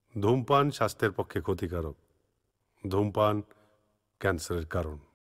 ধূমপান স্বাস্থ্যের পক্ষে ক্ষতিকারক। ধূমপান ক্যান্সারের কারণ।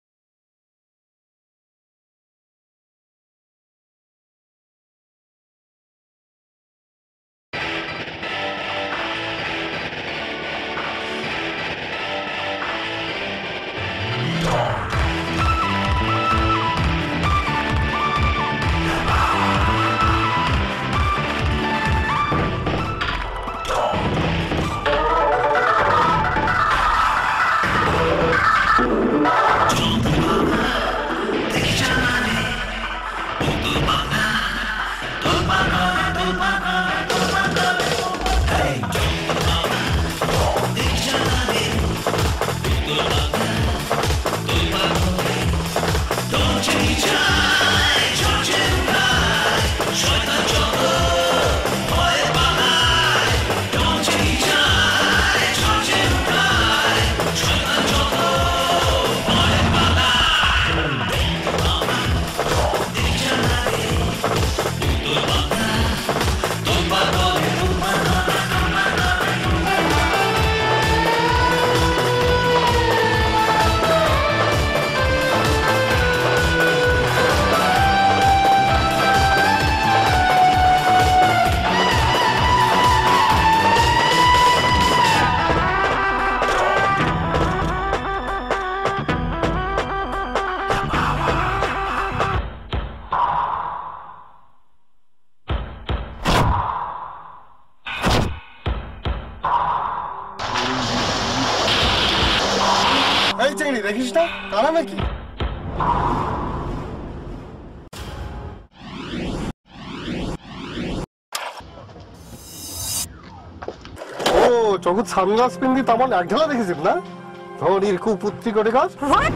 জগৎ সানগ্লাস পিন্দি তামান এক ঢালা দেখেছিস না? ধনির কুপুত্রী করে গাছ। হোয়াট?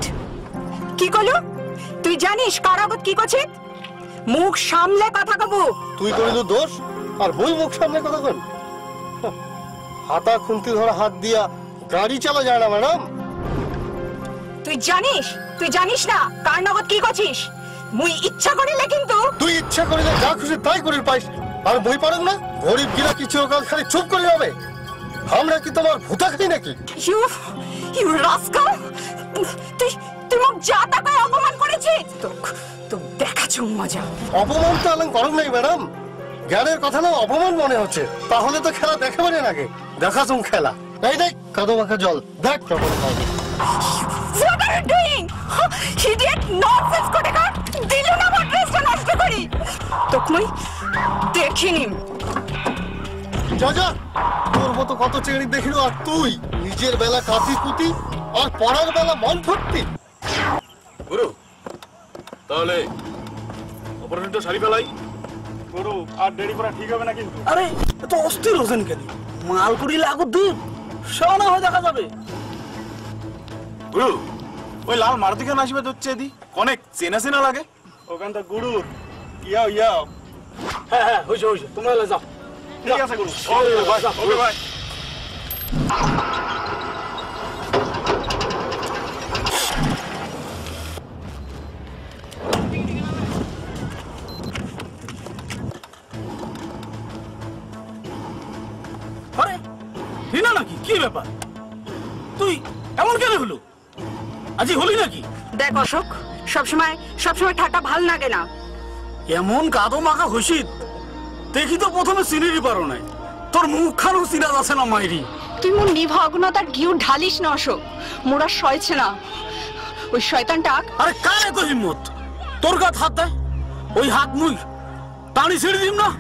কি কইলো? তুই জানিস কারাগত কি করছে? মুখ সামলে কথা কব। তুই করিল দোষ আর বই মুখ সামলে কথা কন। হাতা খুন্তি ধরা হাত দিয়া গাড়ি চালা যায় না ম্যাডাম। তুই জানিস না কারনগত কি করছিস? মুই ইচ্ছা করিলে কিন্তু তুই ইচ্ছা করিলে যা খুশি তাই করির পাইস। আর বই পারেন না? গরিব গিলা কিছু কাল খালি চুপ করে যাবে। আমরা কি তোমার ভূতা খাই নাকি? You rascal! তুই মুখ জাতা করে অপমান করেছিস। তো দেখাচ্ছ মজা। অপমান তো আলং করং নাই ম্যাডাম। জ্ঞানের কথা না অপমান মনে হচ্ছে। তাহলে তো খেলা দেখে মানে নাকি? দেখাচ্ছ খেলা। এই দেখ কাদো মাখা জল। দেখ প্রবল খাই। What are you doing? Idiot nonsense করে কাট। দিল না আমার ড্রেসটা নষ্ট করি। তোক মই দেখিনি। যা তোর মতো কত চেংড়ি দেখিল আর তুই নিজের বেলা কাঁথি কুতি আর পড়ার বেলা মন ফুটতি। গুরু তাহলে অপারেশনটা সারি ফেলাই। গুরু আর দেরি করা ঠিক হবে না কিন্তু। আরে এত অস্থির হোসেন কেন? মাল করিলে আগত দুধ সোনা হয়ে দেখা যাবে। গুরু ওই লাল মারুতি কেন আসবে হচ্ছে এদি অনেক চেনা চেনা লাগে। ওখানটা গুরুর ইয়াও। হ্যাঁ হইছে তোমরা যাও। ঠিক আছে গুরু। ওকে ভাই। আরে হিনা নাকি? কি ব্যাপার? তুই এমন কেন হলো? আজি হলি নাকি? দেখ অশোক, সবসময় ঠাট্টা ভাল লাগে না। এমন কাদো মাখা হইছি দেখি তো প্রথমে চিনিরই পারো নাই। তোর মুখখানো চিনা যাচ্ছে না মাইরি। তুই মোর নিভগ্নতার ঘিউ ঢালিস না অশোক। মোরা সইছে না ওই শয়তানটা। আরে কার এত হিম্মত তোর গাত হাত দেয়? ওই হাত মুই টানি ছেড়ে দিম না।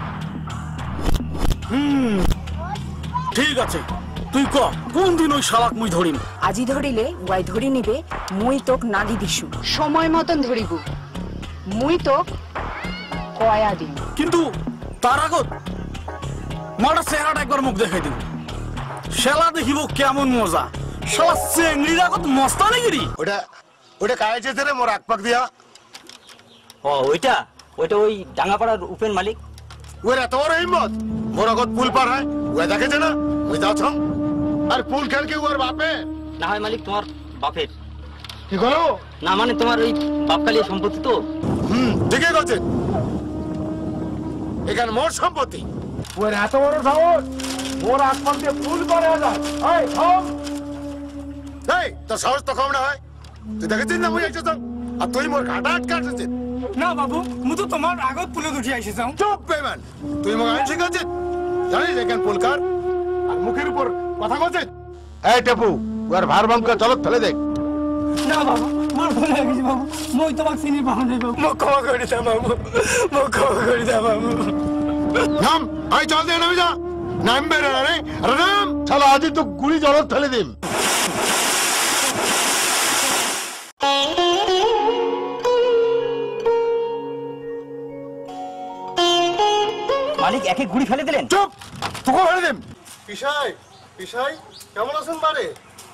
ঠিক আছে তুই ক কোন দিন ওই শালাক মুই ধরিম? আজি ধরিলে ওয়াই ধরি নিবে মুই তোক নাগি দিছু। সময় মতন ধরিব মুই তোক কয়া দিন। কিন্তু তার আগত মাটা চেহারাটা একবার মুখ দেখাই দিব। শালা দেখিব কেমন মজা। শালা চেংড়ির আগত মস্তানি গিরি। ওটা কায়েছে রে মোর আকপাক দিয়া। ওইটা ওই ডাঙ্গাপাড়ার উপেন মালিক। ওর এত বড় হিম্মত মোর আগত পুল পার হয়। ওই দেখেছে না ওই যাচ্ছ আর পুল খেল কি ওর বাপে না হয় মালিক তোমার বাপের। কি করো না মানে তোমার ওই বাপকালীয় সম্পত্তি তো। ঠিকই আছে। এখানে মোর সম্পত্তি। ওর এত বড় সাহস ওর আসমান দিয়ে ফুল করে যায় এই থাম এই তো সাহস তো কম না হয় তুই দেখেছিস না মুই আইছিস আর তুই মোর ঘাটা আটকাছিস না বাবু মু তো তোমার আগত পুলে উঠি আইছি যাও চুপ বেমান তুই মোর আইন শিখাচ্ছিস জানিস এখান পুলকার আর মুখের উপর কথা বলছিস এই টেপু ওর ভার বামকা চলক ফেলে দেখ না বাবু মোর ভুল হয়ে গেছে বাবু মই তোমাক চিনি পাও নাই বাবু মোক ক্ষমা করে দাও বাবু মোক ক্ষমা করে দাও বাবু নাম আই চল দে নামি যা নাম বেরে না রে আরে নাম চল আজ তো গুলি জলত ফেলে দিম মালিক একে গুড়ি ফেলে দিলেন। চুপ তোকে ফেলে দিম পিসাই পিসাই কেমন আছেন বারে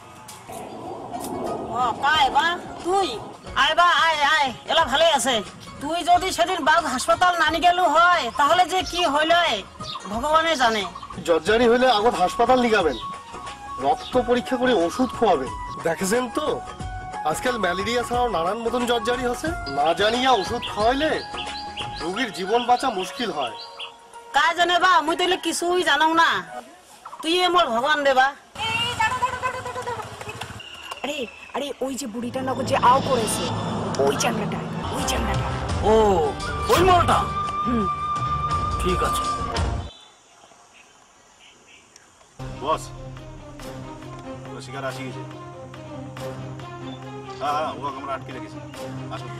ও কাই বা তুই আয় বা আয় আয় এলা ভালোই আছে তুই যদি সেদিন বাঘ হাসপাতাল নানি গেলু হয় তাহলে যে কি হইল ভগবানে জানে জর্জারি হইলে আগত হাসপাতাল নিগাবেন রক্ত পরীক্ষা করে ওষুধ খাওয়াবেন দেখেছেন তো আজকাল ম্যালেরিয়া ছাড়াও নানান মতন জর্জারি আছে না জানিয়া ওষুধ খাওয়াইলে রোগীর জীবন বাঁচা মুশকিল হয় কাই জানে বা মুই তাইলে কিছুই জানাও না তুই মোর ভগবান দেবা আরে আরে ওই যে বুড়িটার নগর যে আও করেছে ওই চামড়াটা ও ওই মালটা ঠিক আছে বস শিকার আসি গেছে হ্যাঁ হ্যাঁ ওরা আমরা আটকে রেখেছি আসুন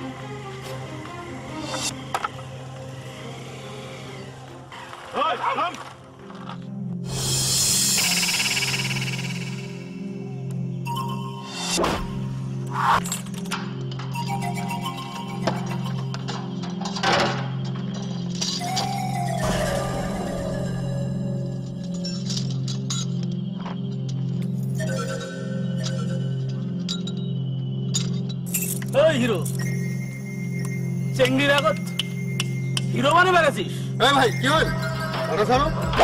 এই হিরো চেঙ্গির আগত হিরো মানে বেড়েছিস এই ভাই কি হল ওরা ছাড়ো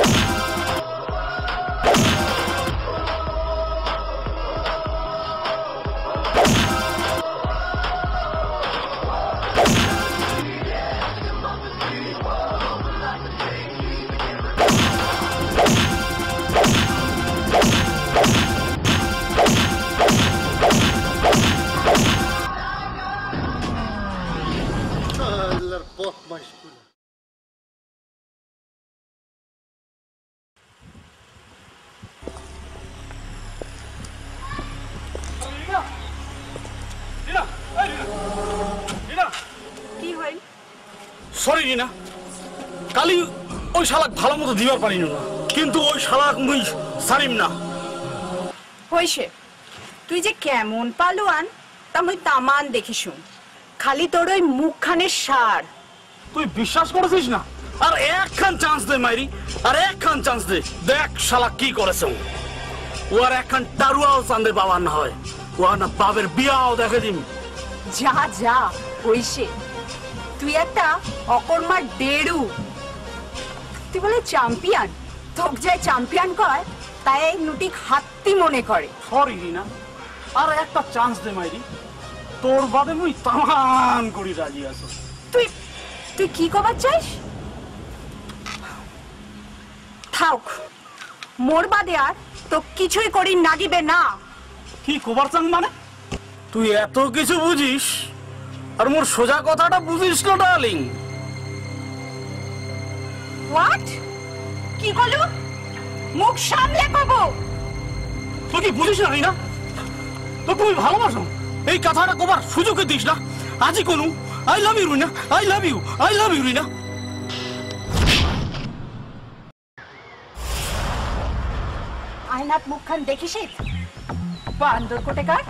কি হই সরি রিনা কালি ওই শালাক ভালো মতো দিবার পারি না কিন্তু ওই শালাক মুই সারিম না হইছে তুই যে কেমন পালোয়ান তা মুই তামান দেখি শুন খালি তোর ওই মুখখানের সার তুই বিশ্বাস করেছিস না আর একখান চান্স দে মাইরি আর একখান চান্স দে দেখ শালা কি করেছে ও আর একখান টারুয়াও চান্দে বাবার না হয় ও না বাবের বিয়াও দেখে দিম যা যা হইছে তুই একটা অকর্মার ডেড়ু তুই বলে চ্যাম্পিয়ন তোক যে চ্যাম্পিয়ন কয় তাই এই নুটিক হাত্তি মনে করে সরি রিনা আর একটা চান্স দে মাইরি তোর বাদে মুই তামান করি রাজি আছো তুই তুই কি কবার চাইস থাক মোর বাদে আর তো কিছুই করি নাগিবে না কি কবার চান মানে তুই এত কিছু বুঝিস আর মোর সোজা কথাটা বুঝিস না ডার্লিং হোয়াট কি কইলো মুখ সামলে কব তুই কি বুঝিস না রিনা তো তুমি ভালোবাসো এই কথাটা কবার সুযোগ দিস না আজই কোন I love you Rina I love you Rina আয়নাত মুখখান দেখিস বান্দর কোটে কাট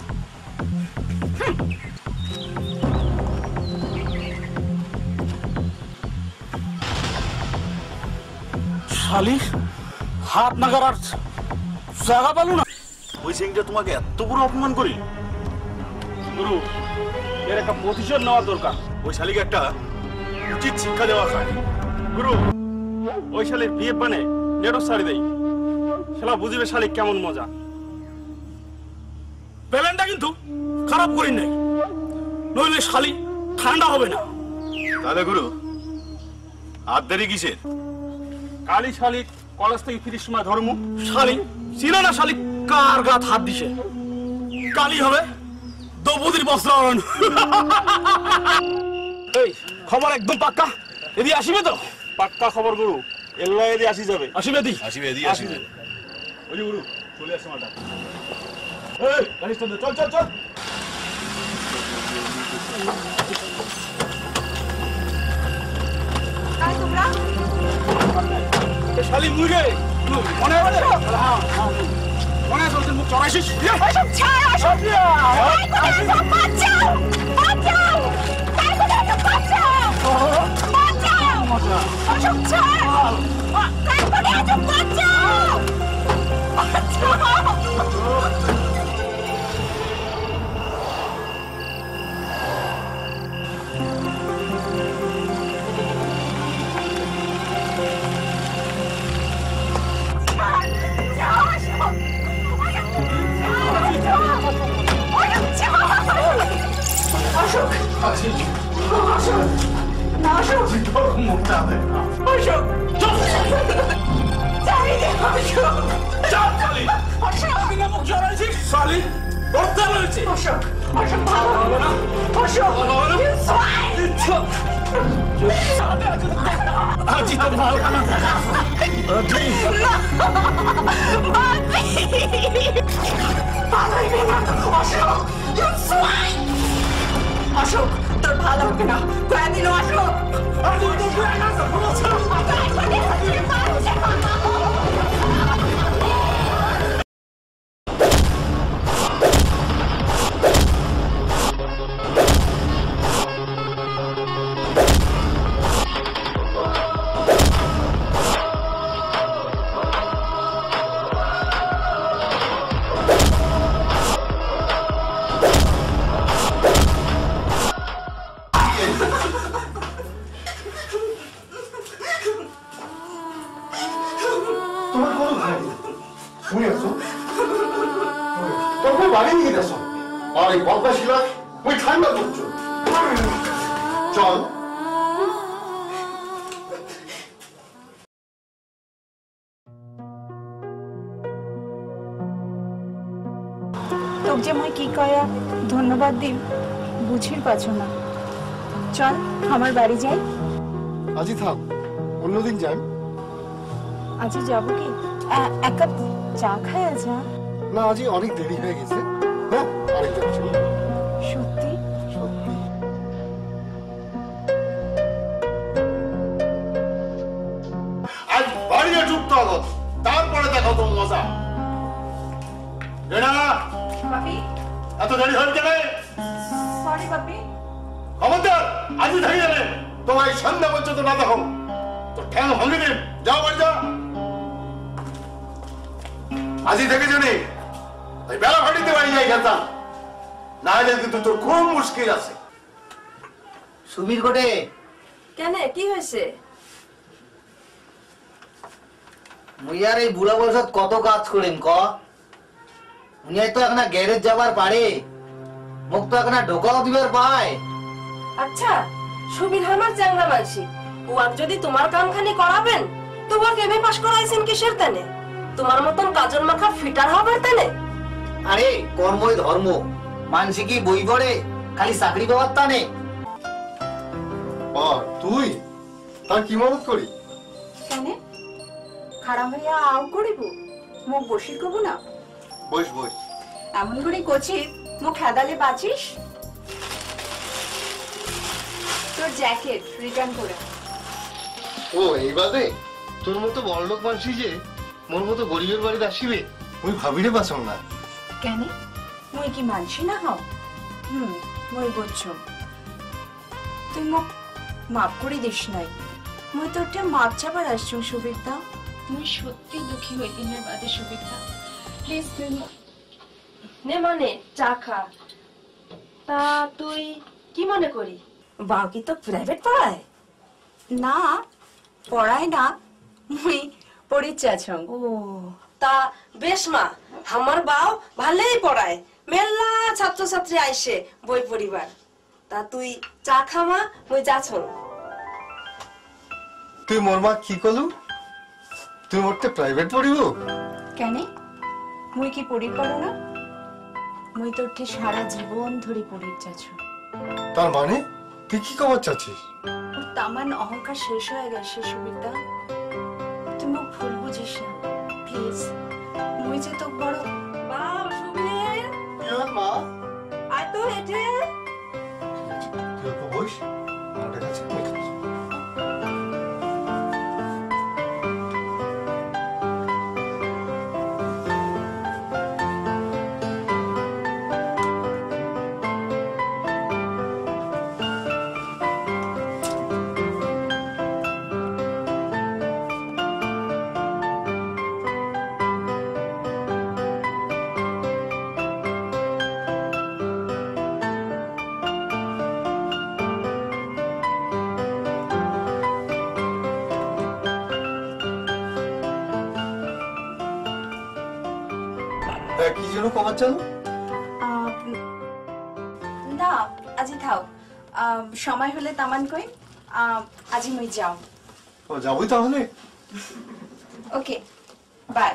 শালি হাত নাগার আর জায়গা পালু না ওই সিংটা তোমাকে এত বড় অপমান করি গুরু এর একটা প্রতিশোধ নেওয়া দরকার ওই শালিকে একটা উচিত শিক্ষা দেওয়া হয় গুরু ওই শালির বিয়ে বানে নেটো সারি দেই শালা বুঝিবে শালিক কেমন মজা প্ল্যানটা কিন্তু খারাপ করি নাই নইলে শালি ঠান্ডা হবে না তাহলে গুরু আর দেরি কিসের কালি শালিক কলেজ থেকে ফিরির সময় ধর্ম শালি ছিল না শালি কার গাত হাত দিছে কালি হবে দ্রৌপদীর বস্ত্রাহরণ। এই খবর একদম পাক্কা এদি আসিবে তো? পাক্কা খবর গুরু, এল্লা এদি আসি যাবে। আসিবে দি? আসিবে এদি আসিবে। ওই গুরু চলে আসছে মাটা। এই গাড়ি চল চল চল চল। আয় তোমরা শালি মুরগে মনে হবে মনে আছে মুখ চড়াইছিস? অশোক ছাড় অশোক বাঁচাও বাঁচাও বাঁচাও অশোক ছাড় বাঁচাও অশোক অশোক না অশোক মুখটা দে অশোক চাইলে অশোক চাপ শালি অশোক বিনা মুখ চড়াইছিস শালি বর্তা রয়েছে। অশোক অশোক ভালো হবে না অশোক আজি তো ভালো না অশোক তোর ভালো হবে না কয়েকদিন অশোক চল তোক যে মই কি কয়া ধন্যবাদ দিম বুঝির পাছো না। চল আমার বাড়ি যাই। আজি থাক, অন্যদিন যাই। আজি যাবো কি? এক কাপ চা খায়া যা। না আজি অনেক দেরি হয়ে গেছে। হ্যাঁ আরেকদিন চল। সত্যি সত্যি আজ বাড়িয়ে যুক্ত হলো, তারপরে দেখো তো মজা। পাপি এত দেরি হয়ে গেলে সরি পাপি খবরদার আজই থেকে যাবে। তোমার এই সন্ধ্যা পর্যন্ত না দেখো তো ঠ্যাং ভাঙে দিন। যাও বাড়ি যাও, আজই থেকে জানি ওই বেলা ফাটিতে বাড়ি যাই খেতাম, না হলে কিন্তু তোর খুব মুশকিল আছে। সুবীর কোটে কেন কি হয়েছে? মুইয়ার এই বুড়া বয়সত কত কাজ করেন ক? মুইয়াই তো এখন গ্যারেজ যাবার পারে, মুখ তো এখন ঢোকাও দিবার পায়। আচ্ছা সুবীর আমার চ্যাংরা মানসি, ওয়াক যদি তোমার কামখানি করাবেন তো ওয়াক এমএ পাস করাইছেন কিসের তেনে? তোমার মতন কাজল মাখা ফিটার হবার তেনে? আরে কর্মই ধর্ম, মানসি কি বই পড়ে খালি চাকরি পাওয়ার টানে? তুই তার কি মদত করি? কেন খারাপ হইয়া আও করিব? মুখ বসির কব না? বস বস। এমন করে কচি মুখ হেদালে বাঁচিস? তোর জ্যাকেট রিটার্ন করে। ও এই বাদে তোর মতো বড়লোক মানসি যে মোর মতো গরিবের বাড়িতে আসিবে মুই ভাবিরে বাসং না। কেন মুই কি মানসি না হও? মুই বুঝছো, তুই মোক মাফ করে দিস নাই। মুই তোরটা মাপ চাবার আসছো সুবিরদা। তুমি সত্যি দুঃখী হই দিনের বাদে সুবিধা, প্লিজ তুই নে মানে চা খা। তা তুই কি মনে করি বাও কি তো প্রাইভেট পড়ায়? না পড়ায় না, মুই পরিচাছং। ও তা বেশ মা, আমার বাও ভালোই পড়ায়, মেলা ছাত্রছাত্রী আইসে বই পড়িবার। তা তুই চা খামা, মুই যাছং। তুই মোর মা কি কলু? তুই মোটে প্রাইভেট পড়িব কেন মুই কি পড়ি পারো না? মুই তোর ঠিক সারা জীবন ধরে পড়ির চাচ্ছ। তার মানে তুই কি খবর চাচ্ছিস? ওর তামান অহংকার শেষ হয়ে গেছে সুবিধা। তুই মুখ ভুল বুঝিস না প্লিজ। মুই যে তো বড় বাপ সুবীর মা আয় তো হেঁটে। তুই তো বস আমাদের কাছে কি জন্য কমার চালু? না আজি থাও, সময় হলে তামান কই। আজি মুই যাও। ও যাবই তাহলে। Okay bye.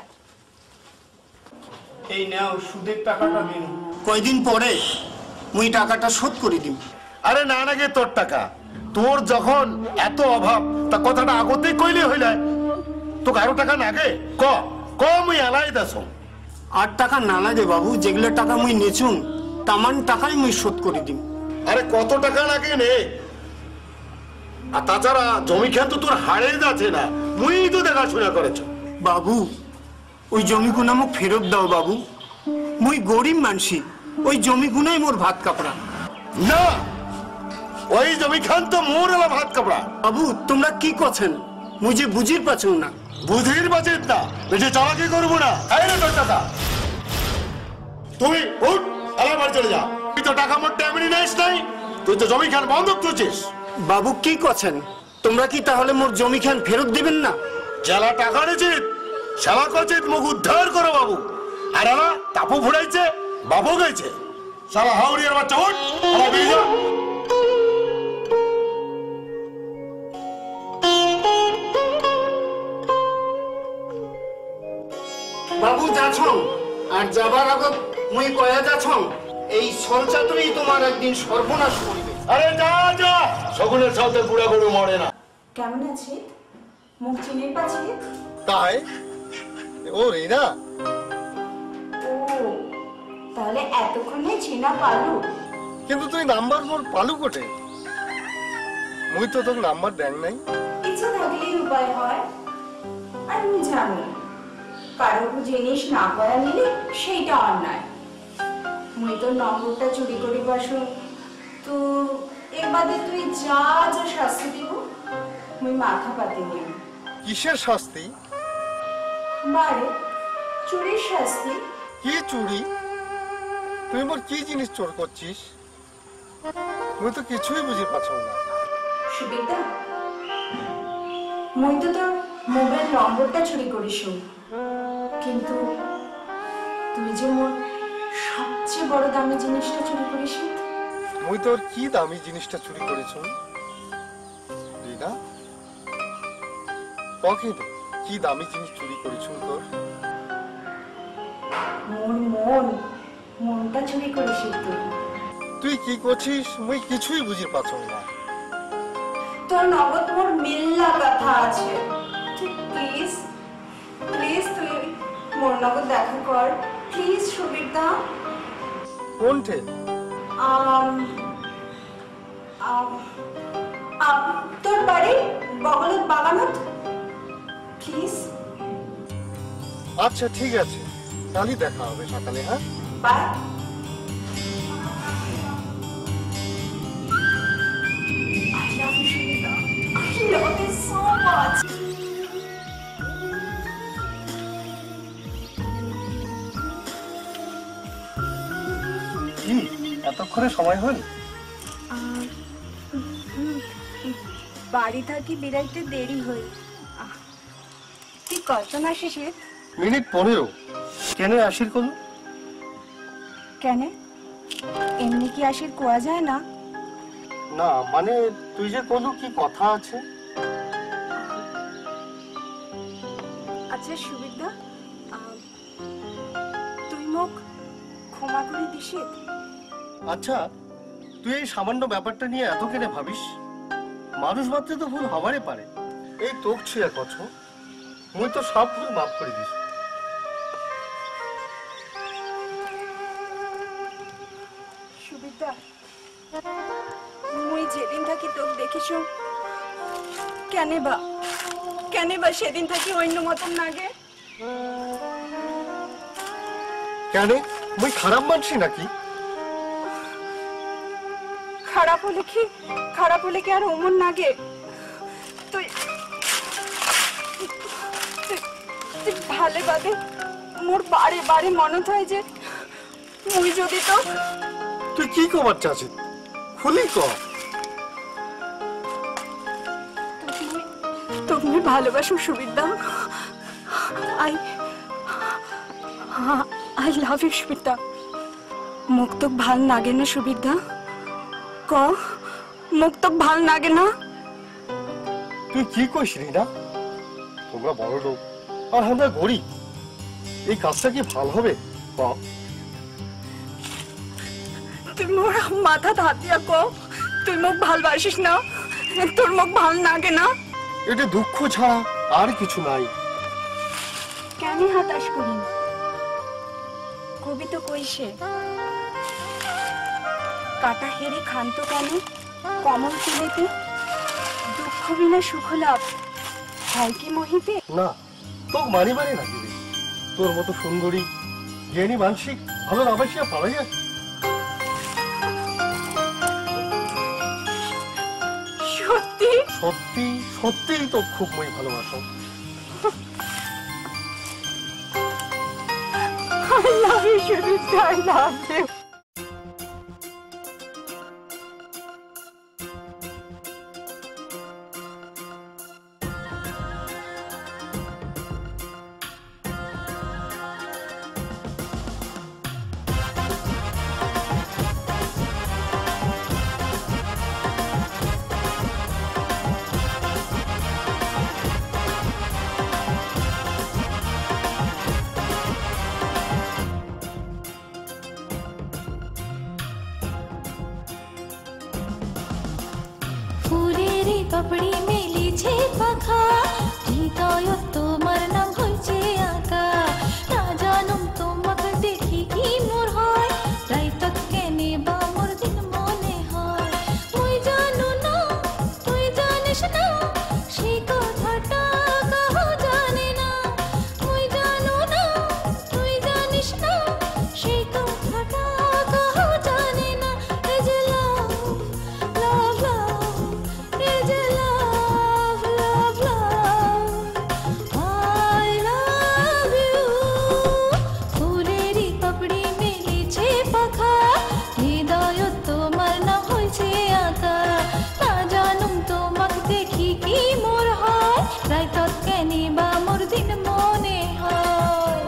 এই নাও সুদের টাকাটা দিন, কয়দিন পরে মুই টাকাটা শোধ করে দিম। আরে না নাকি তোর টাকা, তোর যখন এত অভাব তা কথাটা আগতেই কইলে হইলে। তো কারো টাকা নাগে ক ক মুই এলাই দাস। 8 টাকা না লাগে বাবু, যেগুলো টাকা মুই নেছুম তামান টাকাই মুই শোধ করে দিম। আরে কত টাকা লাগে নে। আর তাছাড়া জমি খেত তোর হারে যাচ্ছে না, মুই তো দেখাশোনা করেছ। বাবু ওই জমি গুনা মোক ফেরত দাও বাবু, মুই গরিব মানসি, ওই জমি গুনাই মোর ভাত কাপড়া। না ওই জমি খান তো মোর এলা ভাত কাপড়া। বাবু তোমরা কি করছেন মুই যে বুঝির পাচ্ছ না। বুঝির বাজিত না, বেশি চালাকি করবো না। এই রে তোর টাকা, তুই উঠ এলা বাড়ি চলে যা। তুই তো টাকা মোট এমনি নেস নাই, তুই তো জমি খান বন্ধক তুলছিস। বাবু কি করছেন, তোমরা কি তাহলে মোর জমি খান ফেরত দিবেন না? জেলা টাকা নিচিত সেলা করছিস, মুখ উদ্ধার করো বাবু। আর এলা তাপু ফুড়াইছে বাবু গেছে। সালা হাওড়িয়ার বাচ্চা উঠ এলা বেরিয়ে যা। বাবু যাছং, আর যাবার আগত মুই কয়া যাছং এই সলচাতুরি তোমার একদিন সর্বনাশ করিবে। আরে যা যা, শগুনের সাথে বুড়া গরু মরে না। কেমন আছি? মুখ চিনে পাচ্ছি? তাই ও রিনা? ও তাহলে এতক্ষণে চেনা পালু। কিন্তু তুই নাম্বার মোর পালু কোটে? মুই তো তোর নাম্বার দেন নাই। ইচ্ছা থাকলেই উপায় হয়। আর আমি জানি কারো জিনিস না করা নিলে সেইটা অন্যায়। মুই তোর নম্বরটা চুরি করি বাসু, তো এর বাদে তুই যা যা শাস্তি দিব মুই মাথা পাতে নিব। কিসের শাস্তি? বারে চুরির শাস্তি। কি চুরি? তুই মোর কি জিনিস চোর করছিস? মুই তো কিছুই বুঝি পাচ্ছ না। সুবিধা মুই তো তোর মোবাইল নম্বরটা চুরি করিস, কিন্তু তুই যে মোর সবচেয়ে বড় দামি জিনিসটা চুরি করিস। মুই তোর কি দামি জিনিসটা চুরি করেছ রিনা? কখন কি দামি জিনিস চুরি করেছ তোর? মোর মনটা চুরি করিস তুই। তুই কি করছিস মুই কিছুই বুঝি পাচ্ছ না। তোর নগদ মোর মিল্লা কথা আছে। তুই প্লিজ প্লিজ তুই মোর নগদ দেখা কর প্লিজ সুবিধা। কোনটে? তোর বাড়ি বগলের বাগানত প্লিজ। আচ্ছা ঠিক আছে, কালই দেখা হবে সকালে। হ্যাঁ bye. I love you, Shubita. I love you so much. কি এতক্ষণে সময় হল? বাড়ি থাকি বেরাইতে দেরি হই। তুই কত না শিশির? মিনিট 15। কেন আসির কোন? কেন এমনি কি আসির কোয়া যায় না? না মানে তুই যে কোনো কি কথা আছে? আচ্ছা সুবিধা, তুই মোক ক্ষমা করে দিস। আচ্ছা তুই এই সামান্য ব্যাপারটা নিয়ে এত কেন ভাবিস? মানুষ মাত্রে তো ভুল হবারই পারে। এই তোক ছুঁয়া কছ, মুই তো সব ভুল মাফ করে দিস। সুবিধা, মুই যেদিন থাকি তোক দেখিস কেন বা সেদিন থাকি অন্য মতন লাগে। কেন মুই খারাপ মানছি নাকি? খারাপ হলে কি আর অমন লাগে? তুই ভালে বাদে মোর বারে বারে মনত হয় যে মুই যদি তো। তুই কি কবার চাচ্ছি? খুলি ক। তুমি ভালোবাসো সুবিধা। আই লাভ ইউ সুবিধা। মুখ তো ভাল লাগে না সুবিধা? ক মুখ তো ভাল লাগে না? তুই কি কইস রিনা? তোমরা বড় লোক আর আমরা গরিব, এই কাজটা কি ভাল হবে? তুই মোর মাথা হাত দিয়া ক, তুই মুখ ভালবাসিস না? তোর মুখ ভাল লাগে না? এটা দুঃখ ছাড়া আর কিছু নাই। কেন হতাশ করি? কবি তো কইছে, কাটা হেরে খান্ত কেন কমল তুলিতে, দুঃখ বিনা সুখ লাভ হয় কি মহিতে? না তোক মানিবারে না দিবি। তোর মতো সুন্দরী জ্ঞানী মানসিক ভালো না বাসিয়া পাওয়া যায়? সত্যি সত্যি সত্যিই তো খুব মই ভালোবাসো। I love you, Shubhita. I love you. পাপড়ি মেলিছে পাখা, হৃদয় তোমার নাম হয়েছে আঁকা। না জানুম তোমাকে দেখি কি মোর হয়, রাইতত কেনে বা মোর দিন মনে হয়। মুই জানো না তুই জানিস না, সেই কথাটা কাহো জানে না। মুই জানো না তুই জানিস না, সেই কথাটা কাহো জানে না। এই যে লাভ লাভ লাভ, এই যে লাভ লাভ লাভ, I love you। ফুলেরই পাপড়ি মেলিছে পাখা, হৃদয় তোমার নাম হয়েছে আঁকা। না জানুম তোমাকে দেখি কি মোর হয়, রাইতত কেনে বা মোর দিন মনে হয়।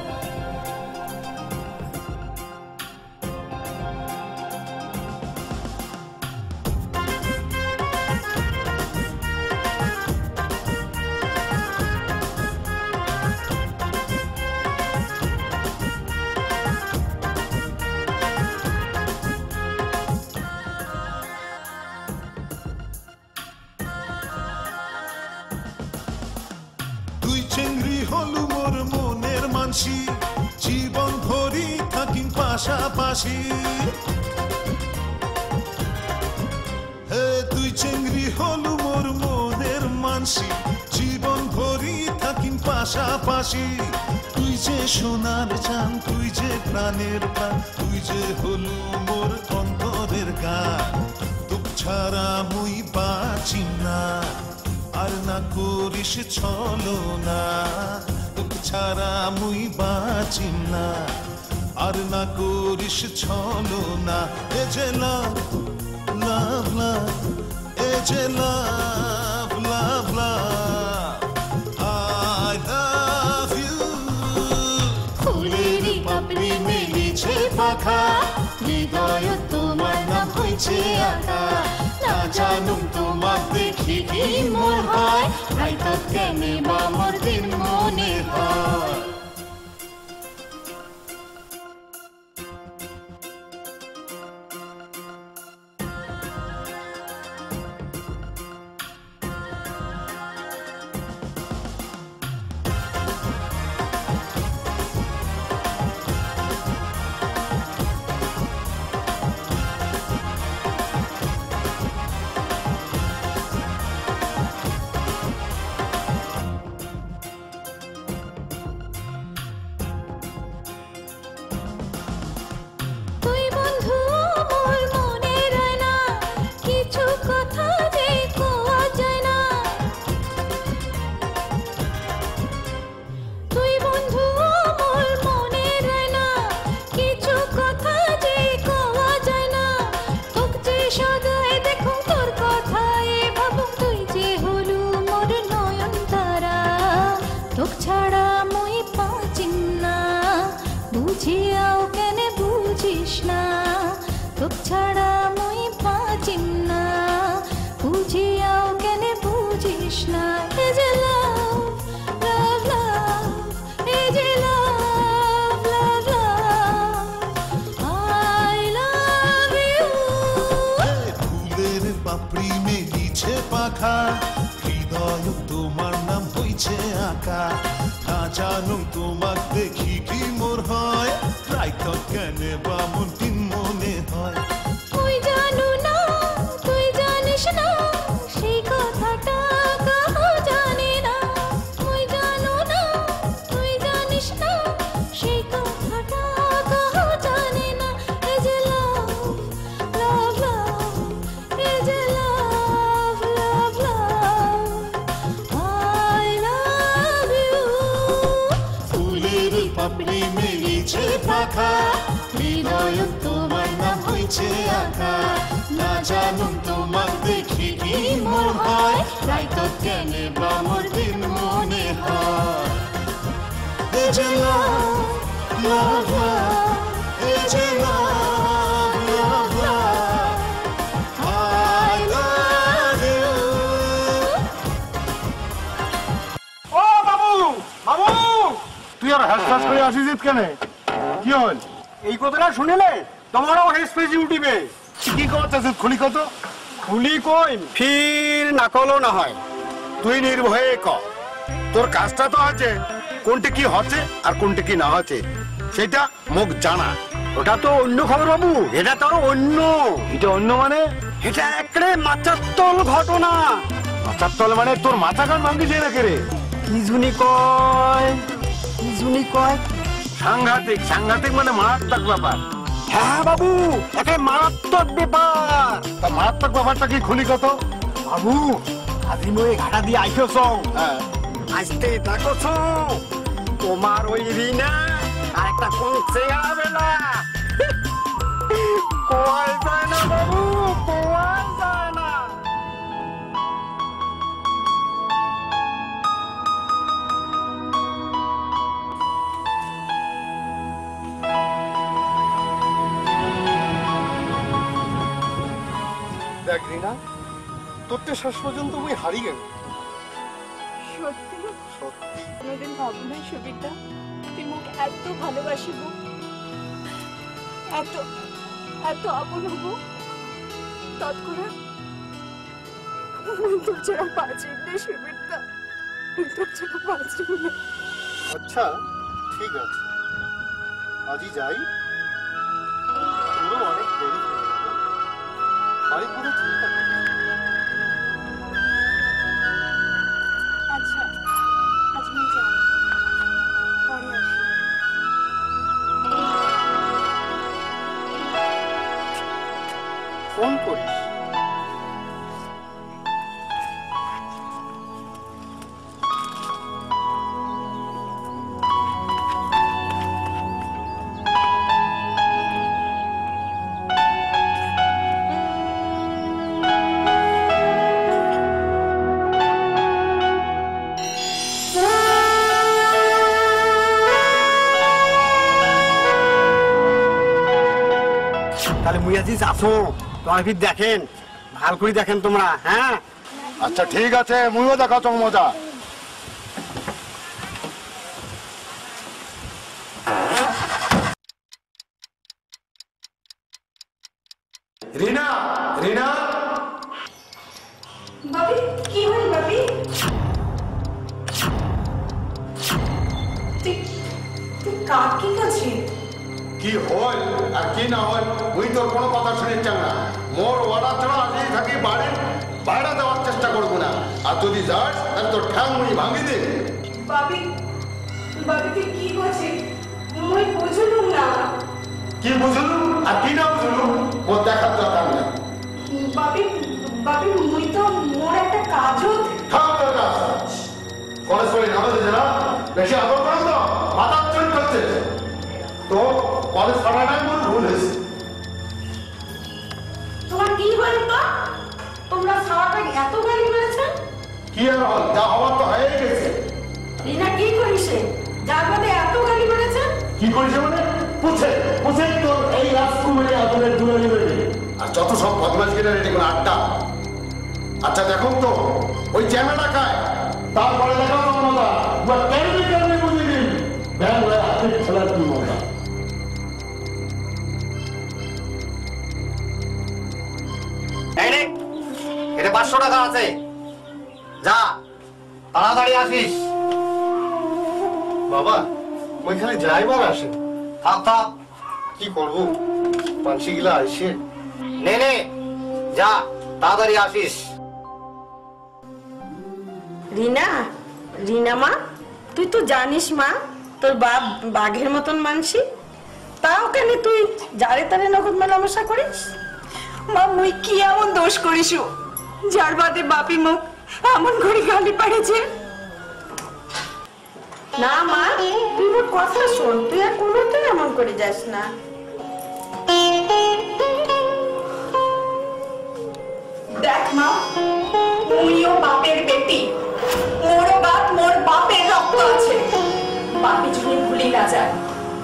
তুই চেংড়ি হলু মোর মনের মানসি, জীবন ভরি থাকিম পাশাপাশি। হে তুই চেংড়ি হলু মোর মনের মানসি, জীবন ভরি থাকিম পাশাপাশি। তুই যে সোনার চান, তুই যে প্রাণের প্রাণ, তুই যে হলু মোর অন্তরের গান। তোক ছাড়া মুই বাঁচি না, আর না করিস ছলো না। তোক ছাড়া মুই বাঁচি না, আর না করিস ছলো না। এ যে লাভ লাভ লাভ, এ যে লাভ লাভ লাভ, I love you। ফুলেরই পাপড়ি মেলিছে পাখা, হৃদয় তোমার নাম হয়েছে আঁকা। না জানুম তোমাক দেখি কি মোর হয়, রাইতত কেনে বা মোর দিন মনে মনে হয়। হৃদয় তোমার নাম হইছে আঁকা, না জানো তোমাক দেখি কি মোর হয়, রাইত কেনে বা মন দিন মনে হয়। তুই জানো না, তুই জানিস না, সেই কথাটা কাহো জানে না। তুই জানো না, তুই জানিস না, সেই কথাটা কাহো জানে না। এই যে লাভ লাভ লাভ, এই যে লাভ লাভ লাভ, আই লাভ ইউ। ফুলের পাপড়ি মেলিছে পাখা, হৃদয় তোমার নাম হইছে আঁকা, না জানো তোমাক দেখি কি মোর হয়, রাইত কেনে বা মোর দিন মনে হয়। এই যে লাভ লাভ লাভ, এই যে লাভ লাভ লাভ, আই লাভ ইউ। ও বাবু, বাবু, তুই আর হ্যাসফ্যাস করে আসিস কেন? কি হল? এই কথাটা শুনিলে তোমারও হেসফেসি উঠিবে। কি করতেছিস? খুলি কত? খুলি কই ফির নাকলও না হয়। তুই নির্ভয়ে ক, তোর কাজটা তো আছে, কোনটা কি হচ্ছে আর কোনটা কি না হচ্ছে সেটা মুখ জানা। ওটা তো অন্য খবর বাবু, এটা তো অন্য। এটা অন্য মানে? এটা একটা মাচাত্তল ঘটনা। মাচাত্তল মানে তোর মাথা কান ভাঙিছে নাকি রে? কি জুনি কয়, কি জুনি কয় সাংঘাতিক। সাংঘাতিক মানে মারাত্মক ব্যাপার। হ্যাঁ বাবু, একটা মারাত্মক ব্যাপার। তা মারাত্মক ব্যাপারটা কি খুলি কত? বাবু আজি মই ঘাটা দিয়ে আইছ, আসতে থাকছ তোমার ওই রিনা আর একটা কমছে বেলা কোয়াই যায় না বাবু, কোয়াই যায় না। দেখ রিনা, তোরটা শেষ পর্যন্ত আমি হারিয়ে গেল। সত্যি সত্যি কোনোদিন ভাবো না সুবিরদা, তুই মুখ এত ভালোবাসিব, এত এত আপন হব, তৎক্ষণাৎ তোর ছাড়া বাঁচি না সুবিরদা, তোর ছাড়া বাঁচি না। আচ্ছা ঠিক আছে, আজই যাই। পুরো অনেক দেরি হয়ে গেল, বাড়ি পুরো চিন্তা করি। আচ্ছা আজ আমি যাই, পরে আসি। ফোন করিস। তাহলে মুই আজি আসো, তোমার ফির দেখেন, ভাল করে দেখেন তোমরা। হ্যাঁ আচ্ছা ঠিক আছে, মুইও দেখাচ্ছ মজা। তুই কার কি করছিস? কি হয় আর কি না হয় মুই তোর কোনো কথা শুনিচ্ছ না। মোর ওয়াদা ছাড়া আজই থাকি বাইরে দেওয়ার চেষ্টা করবো না। আর যদি যাস তাহলে তোর ঠ্যাং মুই ভাঙি দে। বাবি তুই কি করছিস? মুই বুঝলুম না। কি বুঝলু আর কি না বুঝলু মোর দেখার দরকার নেই। বাবি মুই তো মোর একটা কাজও কলেজ করে নামাজ না বেশি আদর করো তো মাথা চুল করছে তো কলেজ পড়াটাই মোর ভুল হয়েছে। তোমার কি হল তো? তোমরা সারাটা এত গালি মেরেছে? কি আর হল, যা হওয়ার তো হয়ে গেছে। রিনা কি করিছে যার মধ্যে এত গালি মেরেছে? কি করিছে মানে পুছে তোর এই রাজকুমারী আদরের দুলালি বেড়ে আর যত সব বদমাশ গিয়ে রেডি করে আড্ডা। আচ্ছা দেখো তো ওই চ্যামেটা খায় তারপরে দেখো তো মজা কেন বুঝিয়ে দিন ব্যাংক হাতে খেলার কি মজা। এটা 500 টাকা আছে, যা তাড়াতাড়ি আসিস। বাবা ওইখানে যাইবার আসে। থাক কি করবো পানসি গিলা আসে। নে যা তাড়াতাড়ি আসিস। রিনা মা, তুই তো জানিস মা তোর বাপ বাঘের মতন মানসি, তাও কেন তুই যারে তারে নগদ মেলামেশা করিস? মা মুই কি এমন দোষ করিস যার বাদে বাপি মুখ এমন করে গালি পাড়েছে? না মা, তুই মোর কথা শোন, তুই আর কোনোদিন এমন করে যাস না। দেখ মা, মুইও বাপের বেটি, মোরও বাপ মোর বাপের রক্ত আছে। বাপি যদি ভুলি না যায়,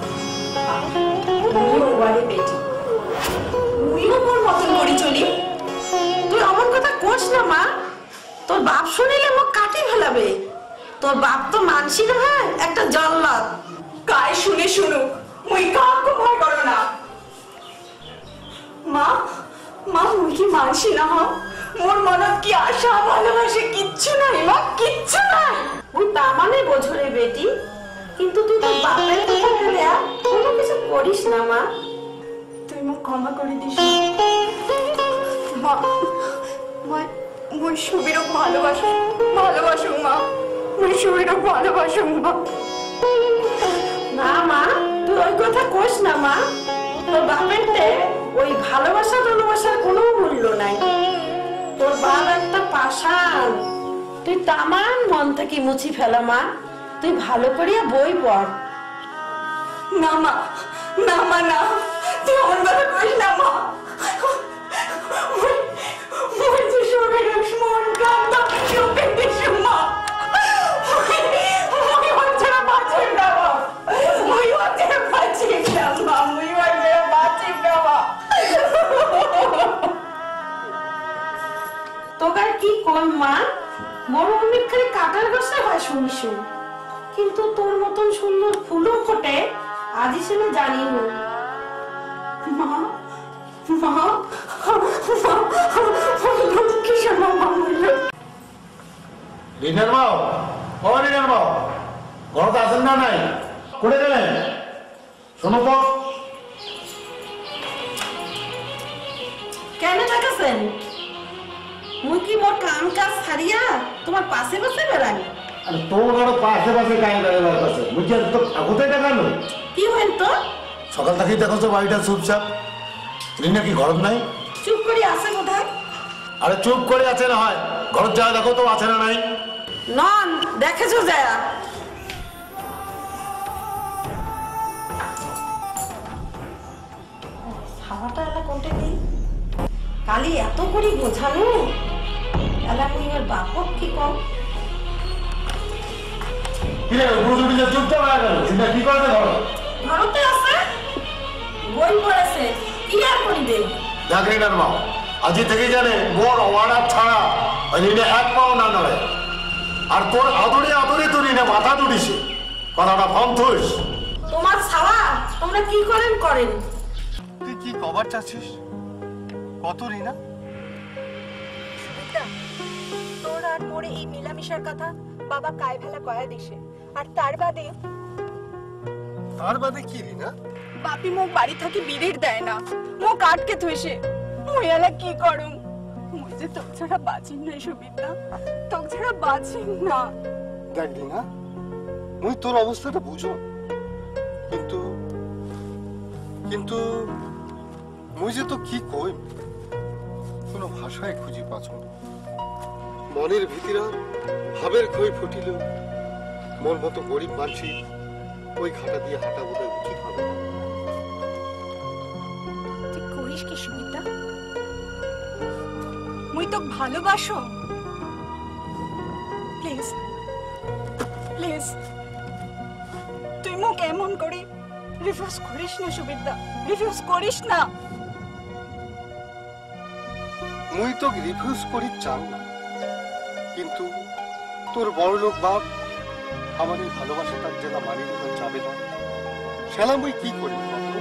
মুইও ওয়ারে বেটি, মুইও মোর মতন করি চলি। তুই আমার কথা কোস না মা, তোর বাপ শুনিলে মুখ কাটি ফেলাবে। তোর বাপ তো মানসি না, হয় একটা জল্লাদ। কায় শুনে শুনুক, মুই কাউকে ভয় করো না। মা মুই কি মানসি না? মোর মনত কি আশা ভালোবাসে কিচ্ছু নাই মা, কিচ্ছু নাই। তুই তা মানে বোঝো রে বেটি, কিন্তু তুই তোর বাপের কথা ফেলে আর কোনো কিছু করিস না মা। তুই মোক ক্ষমা করে দিস মা। মুই সুবীরক ভালোবাসো মা, মুই সুবীরক ভালোবাসো মা। না মা, তুই ওই কথা কোস না মা। তোর বাপের ওই ভালোবাসার কোনো মূল্য নাই। তোর বাপ একটা পাষাণ, তুই তামান মন থেকে মুছি ফেলা মা। তুই ভালো করিয়া বই পড়। না মা, তুই আমার কথা কইস না মা। মুই যে সুবীরক মন কান্দা চোখে দিশু মা। মুই ওর ছাড়া বাঁচি না মা, মুই ওর ছাড়া বাঁচি না মা, মুই ওর ছাড়া বাঁচি না মা। তোকার কি কম মা, বড় অনেক খালি কাটার গাছে হয় শুনিস, কিন্তু তোর মতন সুন্দর ফুলও ফোটে আজই ছিল জানি না। রিনার মা, ও রিনার মা, ঘরতে আসেন না নাই করে গেলেন? শোনো তো, কেন দেখাছেন? মুই কি মোর কাম কাজ ছাড়িয়া তোমার পাশে বেড়াই? আরে তোর আরো পাশে কাহিনী দাঁড়িয়ে আছে, বুঝছি তো কোথায় দেখানো? কি হইল তো? সকাল থেকেই দেখো তো বাড়িটা চুপচাপ। রিনা কি ঘর নাই? চুপ করে আছে কোথায়? আরে চুপ করে আছে না হয়, ঘর যা দেখো তো আছে না নাই। নন দেখেছো যায়া খাওয়াটা এলা কোনটা দিই কালি এত করে বোঝানো এলা কই এর বাপক কি কম? কিরে বুঝুবি যে চুপচাপ হয়ে গেল, চিন্তা কি করতে ঘর? ঘরতে আছে বই পড়েছে, কি আর করিবে? দেখ রিনার মা, আজই থেকে জানে মোর অর্ডার ছাড়া রিনা এক পাও না নড়ে। আর তোর আদরে তো রিনা মাথা তুলিছে, কথাটা ফর্ম থুস। তোমার ছাওয়া তোমরা কি করেন? তুই কি কভার চাচ্ছিস? কত রিনা? তোর আর মোরে এই মিলামিশার কথা বাবা কায় ভেলা কয়া দিছে, আর তার বাদে তার বাদে কি না বাপি মোক বাড়ি থাকি বিড়ির দেয় না, মোক আটকে থইছে। মুই এলা কি করুম? মুই যে তোক ছাড়া বাঁচিম না সুবিতা, তোক ছাড়া বাঁচিম না। দেখলি না, মুই তোর অবস্থাটা বুঝো, কিন্তু কিন্তু মুই যে তো কি কই কোনো ভাষায় খুঁজি পাচ্ছ না। মনের ভিতরা ভাবের কই ফুটিল, মন মতো গরিব মানসি ওই ঘাটা দিয়ে হাঁটা বোধহয় উচিত হবে। তুই করিস কি সুবিতা? মুই তোক ভালোবাসো। প্লিজ প্লিজ তুই মোক এমন করে রিফিউজ করিস না সুবিতা, রিফিউজ করিস না। মুই তো রিফিউজ করি চান না, কিন্তু তোর বড় লোক বাপ আমার এই ভালোবাসাটার যেটা মানি নিতে যাবে না, সেলা মুই কি করি?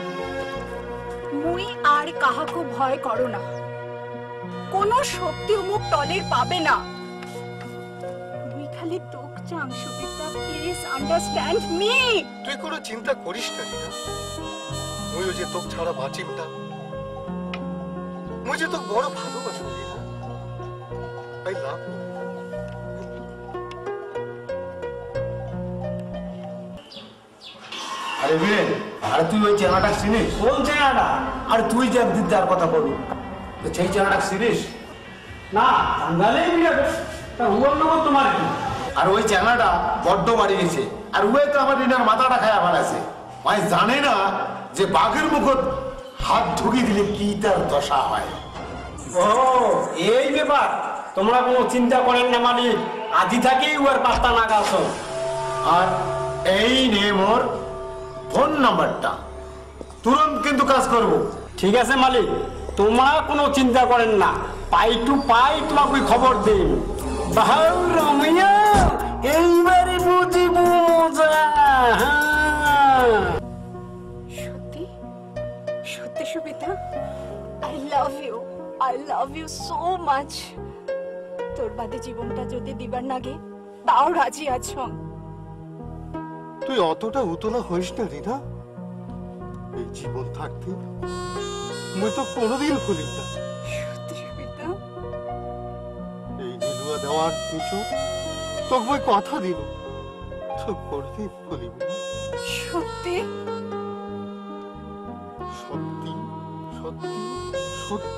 মুই আর কাহাকে ভয় করো না, কোন শক্তি মুখ টলের পাবে না। মুই খালি তোক চাং সুবিতা, প্লিজ আন্ডারস্ট্যান্ড মি। তুই কোনো চিন্তা করিস না, মুইও যে তোক ছাড়া বাঁচিম না, মুই যে তোক বড় ভালোবাসি। I love you. আরে বীরেন, আরে তুই ওই চেনাটা চিনিস? কোন চেনাটা? আরে তুই যে একদিন যার কথা বলবি, তো সেই চেনাটা চিনিস না? বাঙালি বিরাট তা হুয়ার নাম তোমার কি? আর ওই চেনাটা বড্ড বাড়ি গেছে, আর ওই তো আমার রিনার মাথাটা খায় আবার আছে। মানে জানে না যে বাঘের মুখত হাত ঢুকিয়ে দিলে কি তার দশা হয়। ও এই ব্যাপার, তোমরা কোনো চিন্তা করেন না মালিক, আদি থাকেই ওর পাত্তা না গাছ। আর এই নে মোর ফোন নাম্বারটা, তুরন্ত কিন্তু কাজ করব। ঠিক আছে মালিক, তোমরা কোনো চিন্তা করেন না, পাই টু পাই তোমাকে খবর দিন। বাহাউ রমিয়া এইবারে বুঝিব মজা। সত্যি সত্যি Subita, I love you so much. তোর বাদে জীবনটা যদি দিবার নাগে তাও রাজি আছো। তুই অতটা উতলা হইস না রিনা, এই জীবন থাকতে মুই তো কোনোদিন ভুলিব না। সত্যি সুবিতা, এই নীলুয়া দেওয়ার কিছু তোকে মুই কথা দিল, তো কোনোদিন ভুলিব না। সত্যি সত্যি সত্যি সত্যি।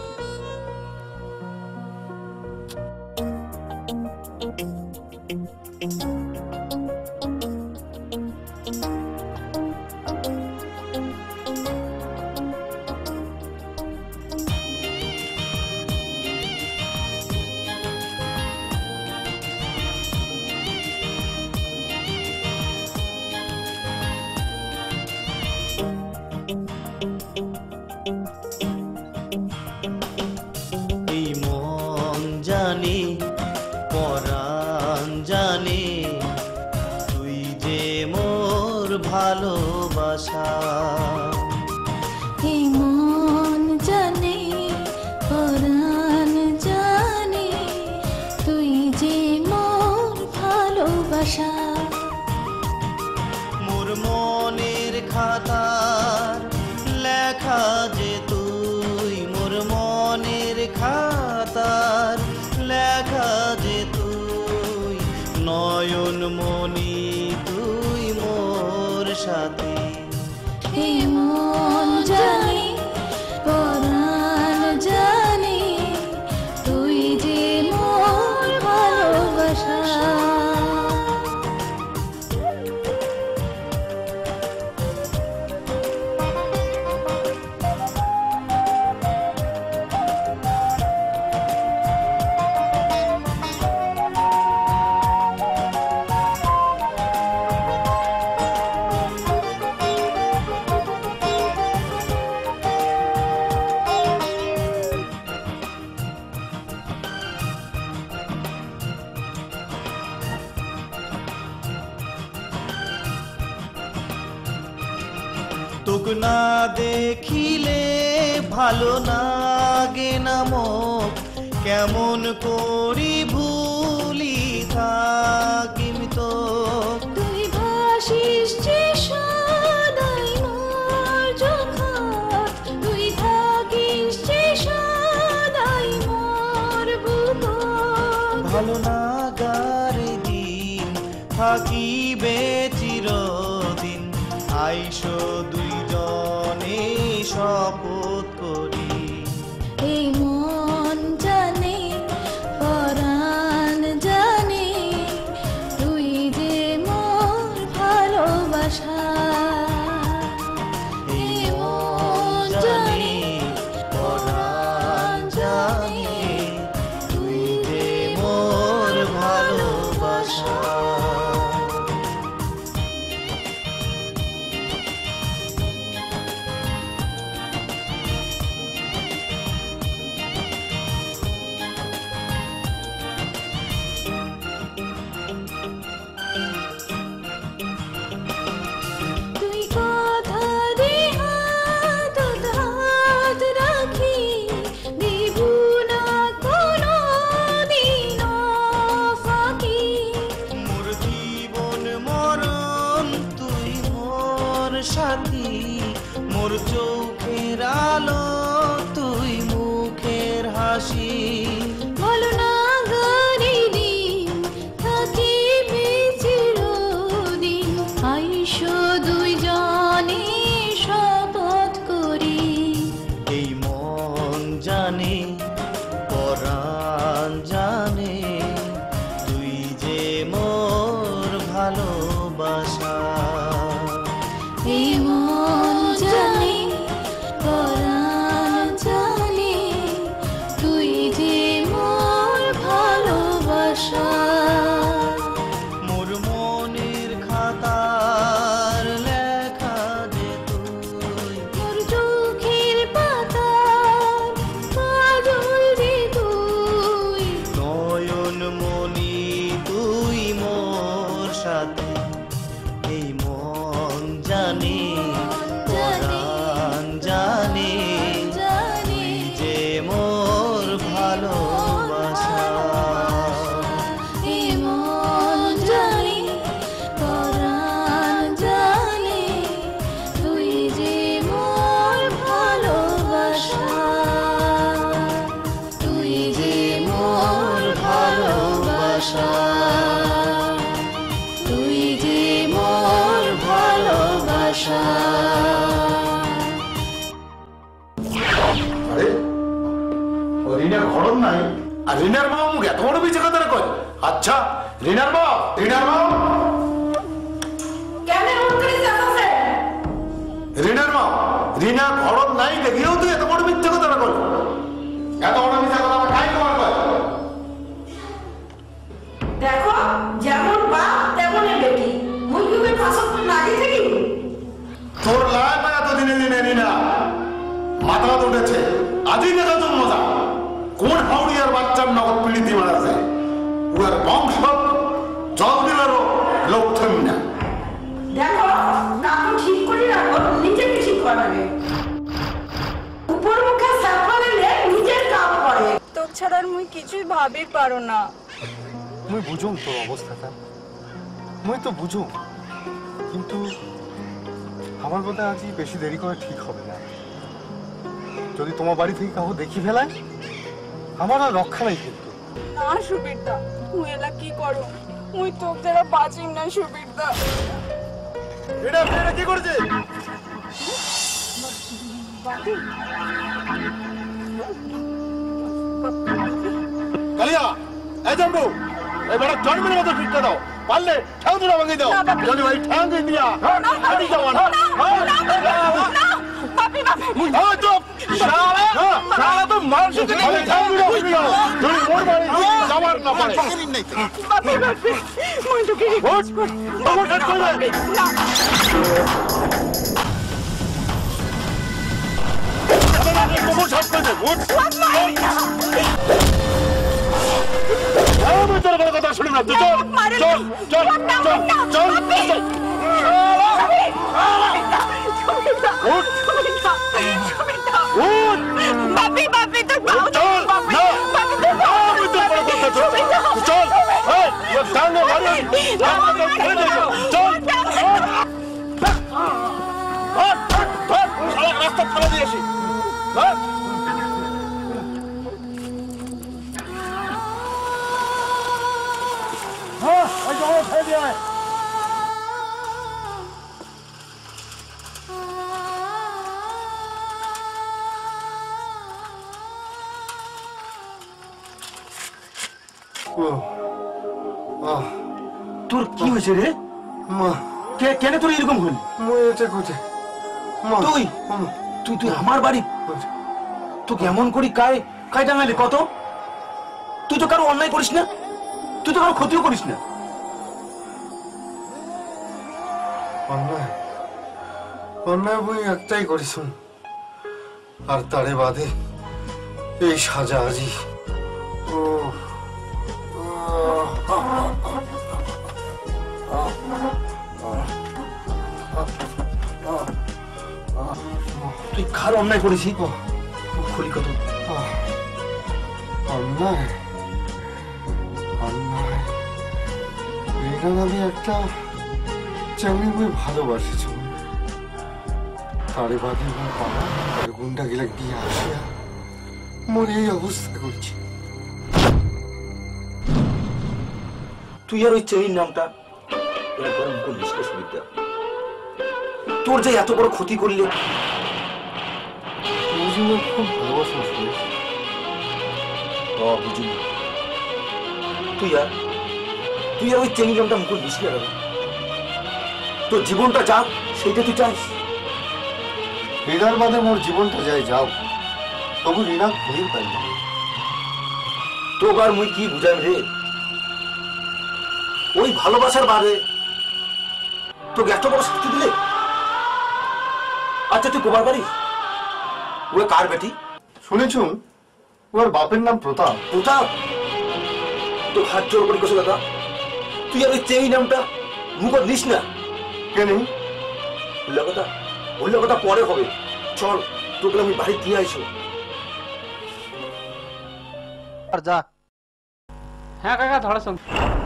ভালোবাসা এই মন জানে পরাণ জানে তুই যে মোর ভালোবাসা মোর মনের খাতার লেখা যে তুই মোর মনের খাতার লেখা যে তুই নয়ন মনি তুই মোর সাথে এই মন জানে পরাণ জানে তুই যে মোর ভালোবাসা তোক না দেখিলে ভালো লাগে না মন কেমন করি ভুলি থাকিম তো তুই ভাসিস যে সদা ভালো নাগারে দিন থাকিবে চিরদিন আইসো দুইজনে শপথ করি এই মন জানে পরাণ জানে তুই যে মোর ভালোবাসা এই মন জানে পরাণ জানে তুই যে মোর ভালোবাসা তুই কথা দে হাত হাত রাখি দিব না কোনো দিন ফাঁকি মোর জীবন মরণ তুই মোর সাথী মোর চোখের আলো তুই মুখের হাসি বলো না গারি দিন থাকিবে চিরদিন আইসো দুইজনে শপথ করি এই মন জানে পরাণ জানে তুই যে মোর ভালোবাসা এই মন জানে পরাণ জানে তুই যে মোর ভালোবাসা মোর মনের খাতার লেখা যে তুই মোর চোখের পাতার কাজল যে তুই নয়ন মনি তুই মোর সাথে এই মন জানে পরাণ জানে তুই যে মোর ভালোবাসা এই মন জানে পরাণ জানে তুই যে মোর ভালোবাসা তুই যে মোর ভালোবাসা তুই যে মোর ভালোবাসা আরে ও রিনার ঘরণ নাই আর রিনার মা মুখ এত বড় বিচে কথা কয় আচ্ছা রিনার মা রিনার মা রিনা ঘরণ নাই দেখিও তুই এত বড় মিথ্যে কথা কয় এত বড় মিথ্যে কথা কাই তোমার কয় দেখো যেমন বাপ তেমনই বেটি মুই তুমি ফাঁসত লাগি থাকি তোর লাই পায় এত দিনে দিনে রিনা মাথা উঠেছে আজই দেখা তোর মজা কোন হাউড়িয়ার বাচ্চার নগদ পিড়িতি মারাছে উয়ার বংশ জল দিবারও লোক থমি না দেখো কাকু ঠিক করে রাখো নিজেকে ঠিক করাবে উপর মুখে সাফা দিলে নিজের কাম করে তোর ছাড়া মুই কিছুই ভাবি পারো না মুই বুঝুম তোর অবস্থাটা মুই তো বুঝুম কিন্তু আমার বোধ হয় আজই বেশি দেরি করে ঠিক হবে না যদি তোমার বাড়ি থেকে কাউ দেখি ফেলায় আমার আর রক্ষা নাই কিন্তু না সুবিরদা মুই এলা কি করো মুই তোর দ্বারা বাঁচিম না সুবিরদা এটা কি করেছে কালিয়া এই জম্বু এই বড় জন্মের মতো ফিটটা দাও পারলে ঠ্যাং দুটো ভাঙিয়ে দাও জনি ভাই ঠ্যাং দিয়ে দিয়া হাঁটি যাও না বাপি বাপি চুপ শালা শালা তো মানুষকে দেখে ঠ্যাং দুটো ভাঙিয়ে দাও জনি মোর বাড়ি যাবার না পারে বাপি বাপি মুই তো কি কাজ কর বাবা কাজ করবে না কোমর ছাপ করে উঠ আমি তোর বড় কথা শুনি না তুই চল চল চল চল চল বাপি বাপি তো চল না আমি তোর বড় কথা চল এই টাঙ্গে মারি আমাকে ছেড়ে দে চল রাস্তা ফেলে দিয়েছি তোর কি হয়েছে রে? কেন তোর এরকম হল? তুই তুই তুই আমার বাড়ি তুই কেমন করি কায় টাঙালি কত? তুই তো কারো অন্যায় করিস না, তুই তো কারো ক্ষতিও করিস না। অন্যায় অন্যায় বই একটাই করিস, আর তারে বাদে এই সাজা আজি। তুই কার অন্যায় করেছিস? খুলি কত অন্যায় অন্যায় রেখা আমি একটা চাকরি বই ভালোবাসিছ, তারে বাদে গুন্ডা গেলে দিয়ে আসিয়া মোর এই অবস্থা করছি। তুই আর ওই চেইন নামটা তোর যে এত বড় ক্ষতি করলে। খুব ভালোবাসা বুঝলি, তুই আর ওই চেইন নামটা মুকুল মিশিয়ে গেল। তোর জীবনটা যাক সেইটা তুই চাস। রিনার বাদে মোর জীবনটা যাই যাও, তবু রিনা ঘুরিয়ে পাই না। তোকে আর মুই কি বুঝাই রে? ওই ভালোবাসার বাদে তোকে এত বড় শাস্তি দিলে। আচ্ছা তুই কোবার পারিস? ও কার বেটি? শুনেছুন ওর বাপের নাম প্রতাপ। প্রতাপ তো হাত জোর করে কষে দাদা, তুই আর ওই চেই নামটা মুখত নিস না। কেন? ওই কথা পরে হবে। চল তোকে আমি বাড়ি দিয়ে আইসো। আর যা। হ্যাঁ কাকা ধরা শোন।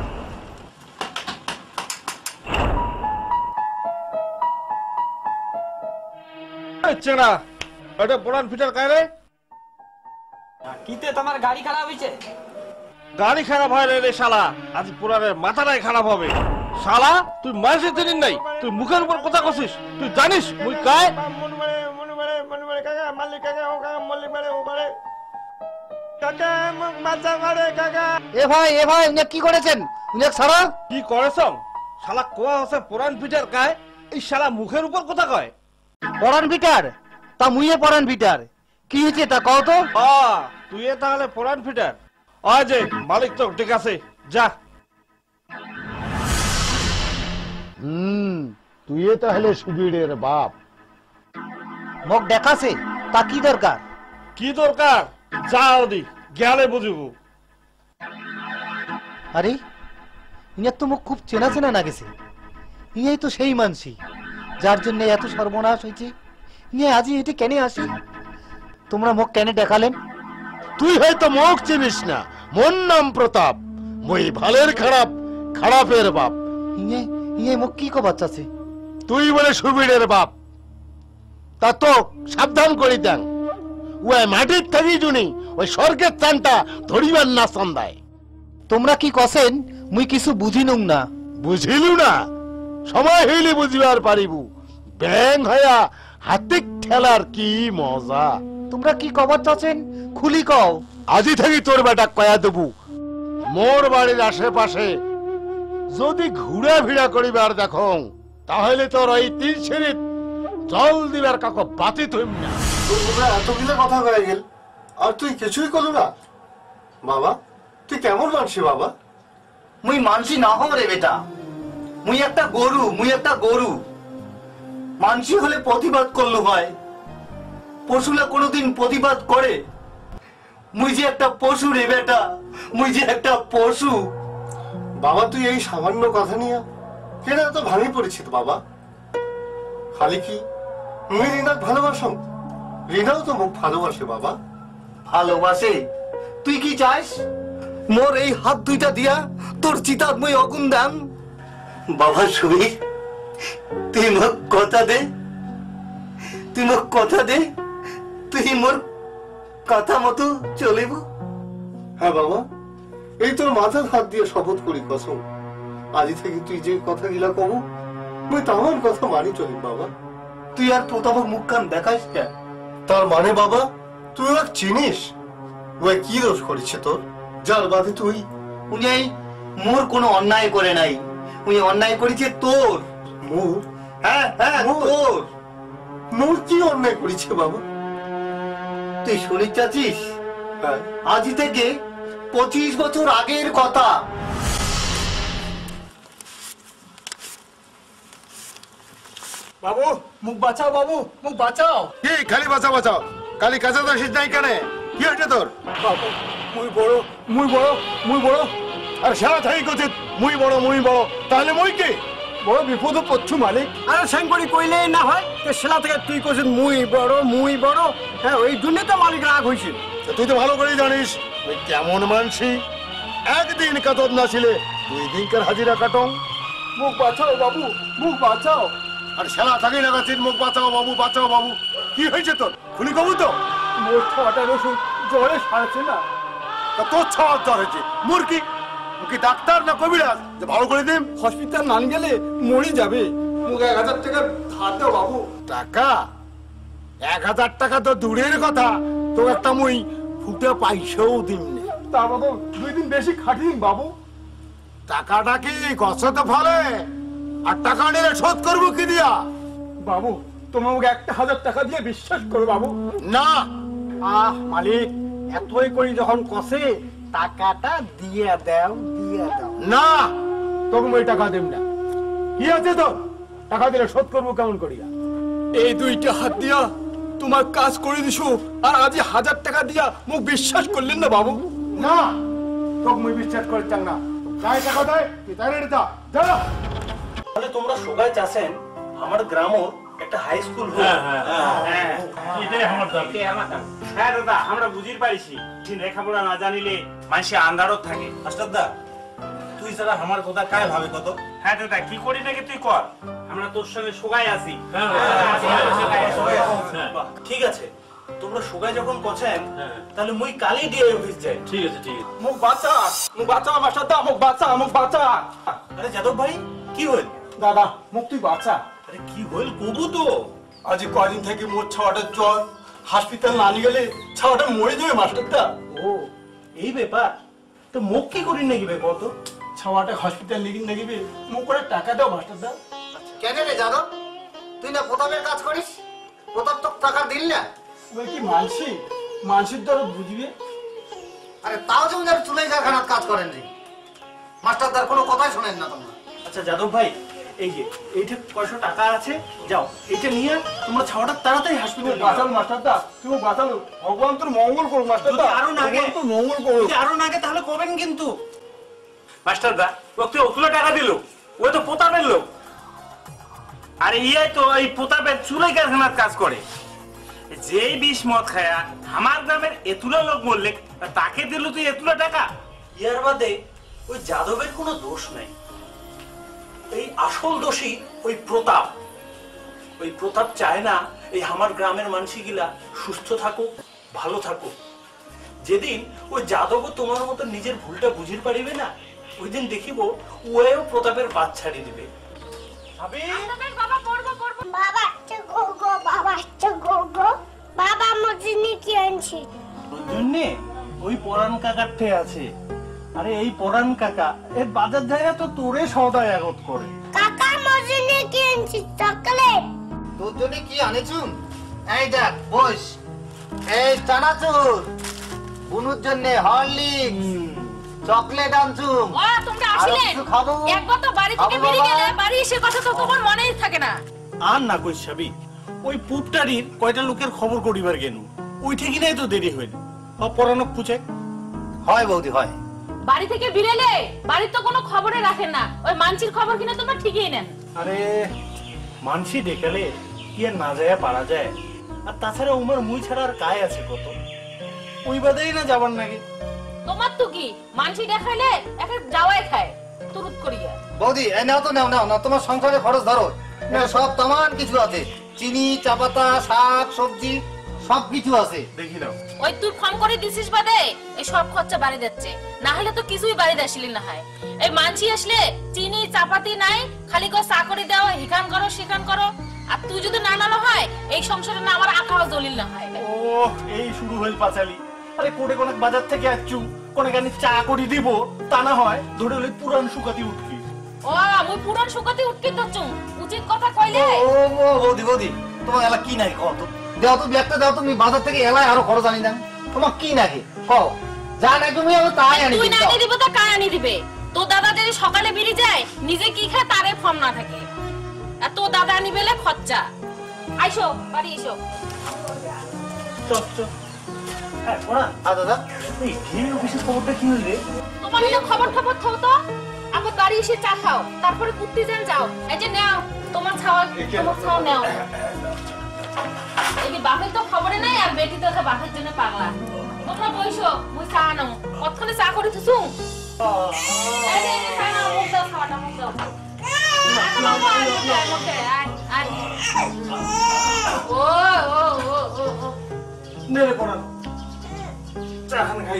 চেনা এটা পুরান ফিটার কায় রে? কিতে তোমার গাড়ি খারাপ হইছে? গাড়ি খারাপ হয় রে শালা, আজ পুরানের মাথাটাই খারাপ হবে। শালা তুই মানুষের চিনিস নাই, তুই মুখের উপর কথা কছিস। তুই জানিস মুই কায়? এ ভাই উনি কি করেছেন? উনি ছাড়া কি করেছ? শালা কোয়া হচ্ছে পুরান ফিটার কায়, এই শালা মুখের উপর কথা কয়। পরান ফিটার? তা মুইয়ে পরান ফিটার। কি হয়েছে তা কও তো? তুই তাহলে পুরান ফিটার? আয় যে মালিক তো ঠিক আছে, যা। তুই তাহলে সুবীরের বাপ? মুখ দেখাছে, তা কি দরকার? কি দরকার? যাও দি গেলে বুঝব। আরে ইনার তো মুখ খুব চেনা চেনা না গেছে। ইনাই তো সেই মানসি যার জন্য এত সর্বনাশ হয়েছে। ইনি আজই এটি কেন আসি? তোমরা মুখ কেন দেখালেন? তুই হয়তো মুখ চিনিস না, মোর নাম প্রতাপ, মই ভালের খারাপ, খারাপের বাপ। ইয়ে মুখ কি কবার চাচ্ছে? তুই বলে সুবীরের বাপ, তা তো সাবধান করি দেন। ওই মাটির থাকি জুনি ওই স্বর্গের চানটা ধরিবার না সন্ধ্যায়। তোমরা কি কছেন মুই কিছু বুঝিনুম না। বুঝিলু না? সময় হইলে বুঝিবার পারিবু। ব্যাং হইয়া হাতিক ঠেলার কি মজা। তোমরা কি কবার চাচ্ছেন খুলি কও। আজি থেকে তোর বেটা কয়া দেবু, মোর বাড়ির আশেপাশে যদি ঘুরা ভিড়া করিবার দেখো তাহলে তোর ওই 3 সিঁড়িত জল দিবার কাকো বাতি থইম না। এতগুলো কথা হয়ে গেল আর তুই কিছুই করলু না? বাবা তুই কেমন মানসি? বাবা মুই মানসি না হম রে বেটা, মুই একটা গরু। মানসি হলে প্রতিবাদ করলো হয়, পশুরা কোনোদিন প্রতিবাদ করে? মুই যে একটা পশু রে বেটা, মুই যে একটা পশু। বাবা তুই এই সামান্য কথা নিয়ে কেন এত ভাঙি পড়েছিস বাবা? খালি কি মুই রিনাক ভালোবাসো? রিনাও তো মুখ ভালোবাসে বাবা। ভালোবাসে? তুই কি চাস? মোর এই হাত দুইটা দিয়া তোর চিতাত মুই অগুন দাম? বাবা সুবীর তুই মোক কথা দে, তুই মোর কথা মতো চলিব। হ্যাঁ বাবা, এই তোর মাথার হাত দিয়ে শপথ করি কসম, আজি থেকে তুই যে কথা গিলা কব মুই তামার কথা মানি চলি বাবা। তুই আর প্রতাপক মুখ কান দেখাস কেন? তার মানে বাবা তুই ওকে চিনিস? ও কি দোষ করেছে তোর যার বাদে তুই উনি মোর কোনো অন্যায় করে নাই, উনি অন্যায় করেছে তোর। মোর? হ্যাঁ হ্যাঁ তোর। মোর কি অন্যায় করেছে বাবা? তুই শুনে চাচ্ছিস? আজ থেকে 25 বছর আগের কথা। বাবু মুখ বাঁচাও, বাবু মুখ বাঁচাও। কি খালি বাঁচা বাঁচাও, খালি কাজে আসিস নাই কেন? কি হয়েছে তোর? বাবু মুই বড়, মুই বড়, মুই বড়। আরে সারা থাকি করছিস মুই বড় মুই বড়, তাহলে মুই কি? বড় বিপদ পড়ছু মালিক। আরে সেঙ্গড়ি কইলেই না হয়, সেলা থেকে তুই কইছিস মুই বড় মুই বড়। হ্যাঁ ওই জন্য তো মালিক রাগ হয়েছিল। তুই তো ভালো করেই জানিস তুই কেমন মানসি। একদিন কাতর না ছিলে 2 দিনকার হাজিরা কাটং। মুখ বাঁচাও বাবু, মুখ বাঁচাও। আর শালা থাকি না গাছিস মুখ বাঁচাও বাবু বাঁচাও বাবু। কি হয়েছে তোর? খুনি কবু তো? মোর ছাওয়াটার ওষুধ জ্বরে সারছে না। তা তোর ছাওয়ার জ্বর হয়েছে, মোর কি? কি ডাক্তার না কবিরাজ যে ভালো করে দিম? হসপিটাল না গেলে মরে যাবে। মুখ 1000 টাকা ধার দাও বাবু। টাকা? 1000 টাকা তো দূরের কথা, তোর একটা মুই ফুটে পাইছেও দিম না। তার বদল 2 দিন বেশি খাটিয়ে বাবু। টাকাটা কি গছতে ফলে? আর টাকা নিলে শোধ করবো কি দিয়া? বাবু তোমাকে 1000 টাকা দিয়ে বিশ্বাস করো বাবু। না। মালিক এতই করি যখন কষে টাকাটা দিয়ে দাও, দিয়ে দাও। না তোকে ওই টাকা দেব না। কি আছে তোর? টাকা দিলে শোধ করবো কেমন করিয়া? এই 2টা হাত দিয়া তোমার কাজ করে দিছো, আর আজ 1000 টাকা দিয়া মুখ বিশ্বাস করলেন না বাবু। না তোকে মুই বিশ্বাস করে চাং না। যাই টাকা দেয় তুই তাই রেডি যা। তাহলে তোমরা সবাই চাচ্ছেন আমার গ্রামও একটা হাই স্কুল হোক। এটাই আমার দাবি। হ্যাঁ দাদা, আমরা বুঝির পাইছি লেখাপড়া না জানিলে মানুষে আন্ধারত থাকে। মাস্টারদা তুই যারা আমার কথা কায় ভাবে কত? হ্যাঁ দাদা, কি করি নাকি তুই কর, আমরা তোর সঙ্গে সোগাই আছি। ঠিক আছে, তোমরা সবাই যখন কছেন তাহলে মুই কালি দিয়ে অফিস যাই। ঠিক আছে ঠিক আছে। মুখ বাঁচা, মুখ বাঁচা মাস্টারদা, মুখ বাঁচা, মুখ বাঁচা। আরে যাদব ভাই কি হইল? দাদা মুখ তুই বাঁচা। আরে কি হইল কবু তো? আজ কদিন থেকে মোর ছাওয়াটার জ্বর, হসপিটাল না নিয়ে গেলে ছাওয়াটা মরে যাবে মাস্টারদা। ও এই ব্যাপার, তো মুখ কি করি নাকি কত? ছাওয়াটা হসপিটাল নিয়ে নাকি মুখ করে টাকা দাও মাস্টারদা। কেন রে যাদব, তুই না প্রতাপের কাজ করিস? প্রতাপ তো টাকা দিল না। ওই কি মানসি, মানসির দ্বারা বুঝবে। আরে তাও যেমন যারা চুলাই কারখানার কাজ করেন রে, মাস্টারদার কোনো কথাই শোনেন না তোমরা। আচ্ছা যাদব ভাই, এই যে এইটা 500 টাকা আছে, যাও এটা নিয়ে তোমরা ছাওয়াটা তাড়াতাড়ি হাসপাতালে বাঁচাল মাস্টারদা, তুমি বাঁচালো। ভগবান তোর মঙ্গল করো মাস্টারদা। আরো নাগে তো মঙ্গল করো, আরো নাগে তাহলে করবেন কিন্তু। মাস্টারদা ওকে ওগুলো টাকা দিল, ও তো প্রতাপের লোক। আরে ইয়ে তো এই প্রতাপের চুলাই কারখানার কাজ করে। যেই বিষ মদ খায়া আমার গ্রামের এতুলা লোক মরলে তাকে দিল তুই এতুলা টাকা? ইয়ার বাদে ওই যাদবের কোনো দোষ নাই, এই আসল দোষী ওই প্রতাপ। ওই প্রতাপ চায় না এই আমার গ্রামের মানুষগুলা সুস্থ থাকুক, ভালো থাকুক। যেদিন ওই যাদব তোমার মতো নিজের ভুলটা বুঝির পারিবে না, ওই দিন দেখিব ওয়েও প্রতাপের বাদ ছাড়ি দিবে। বাবা আমার জন্য কি আনছি? ওই পরান কাকার ঠে আছে। আরে এই পরান কাকা এই বাজার জায়গা তো তোরে সদাই আগত করে। কাকার মজন্য কি আনছি? চকলেট। তোর জন্য কি আনেছুন? এই দেখ বস, এই চানাচুর, বুনুর জন্য হরলিক্স, চকলেট আনছুম। ও তোমরা আসলে একবার তো বাড়ি থেকে বেরিয়ে গেলে বাড়ি এসে কথা তো তোমার মনেই থাকে না। আর না কই সাবি, ওই পুপটারির কয়টা লোকের খবর করিবার গেনু, ওই ঠিকই নাই তো দেরি হইল। পরানক পুছে হয় বৌদি হয়। বাড়ি থেকে বিরেলে বাড়ির তো কোনো খবরে রাখেন না, ওই মানসির খবর কিনা তোমরা ঠিকই নেন। আরে মানসি দেখালে কি আর না যায় পারা যায়? আর তাছাড়া উমার মুই ছাড়া আর কায় আছে কত? ওই বাদেই না যাবার নাকি। তোমার তো কি মানসি দেখাইলে একটা যাওয়াই খায় তুরুত করিয়া। বৌদি এই নাও তো, নাও নাও না, তোমার সংসারে খরচ ধরো। সব তামান কিছু আছে, চিনি, চা পাতা, শাক সবজি সবকিছু আছে, দেখি নাও। ওই তুই ফোন করে দিছিস বাদে এই সব খরচা বাড়ি যাচ্ছে, না হলে তো কিছুই বাড়ি আসলি না হয়। এই মানসি আসলে চিনি চাপাতি নাই, খালি কো চা করে দাও, হিকান করো শিকান করো। আর তুই যদি না নানো হয় এই সংসারে না আমার আকাও দলিল না হয়। ও এই শুরু হইল পাঁচালি। আরে কোটে কোন বাজার থেকে আসছু, কোনে গানি চা করে দিব তা না হয় ধরে লই পুরান সুকাতি উঠকি। ও আমি পুরান সুকাতি উঠকি দচ্ছুম উচিত কথা কইলে। ও বৌদি বৌদি তোমার এলা কি নাই কও তো, দাও তো ব্যাগটা দাও, তুমি বাজার থেকে এলাই আরো খরচ আনি দেন, তোমার কি নাকি কও, যা না তুমি আমি তাই আনি। তুই না আনি দিব তো কাই আনি দিবে? তো দাদা যদি সকালে বেরিয়ে যায় নিজে কি খায় তারে ফর্ম না থাকে, আর তো দাদা আনি বেলে খরচা। আইসো বাড়ি এসো। চল চল। হ্যাঁ ওরা দাদা এই ভিড় অফিসের খবরটা কি হইলে? তোমার এই খবর খবর থাও তো, আমার বাড়ি এসে চা খাও, তারপরে কুত্তি যান যাও। এই যে নাও তোমার ছাওয়া, তোমার ছাও নাও। এই বাপের তো খবরে নাই, আর বেটি তো বাপের জন্য পাগলা। তোমরা বইসো, মুই চা আনো, কতক্ষণে চা করে থুসু। এই যে চা নাও, মুখ দাও, খাওয়াটা মুখ দাও। নেড়ে পড়া চা খান খাই।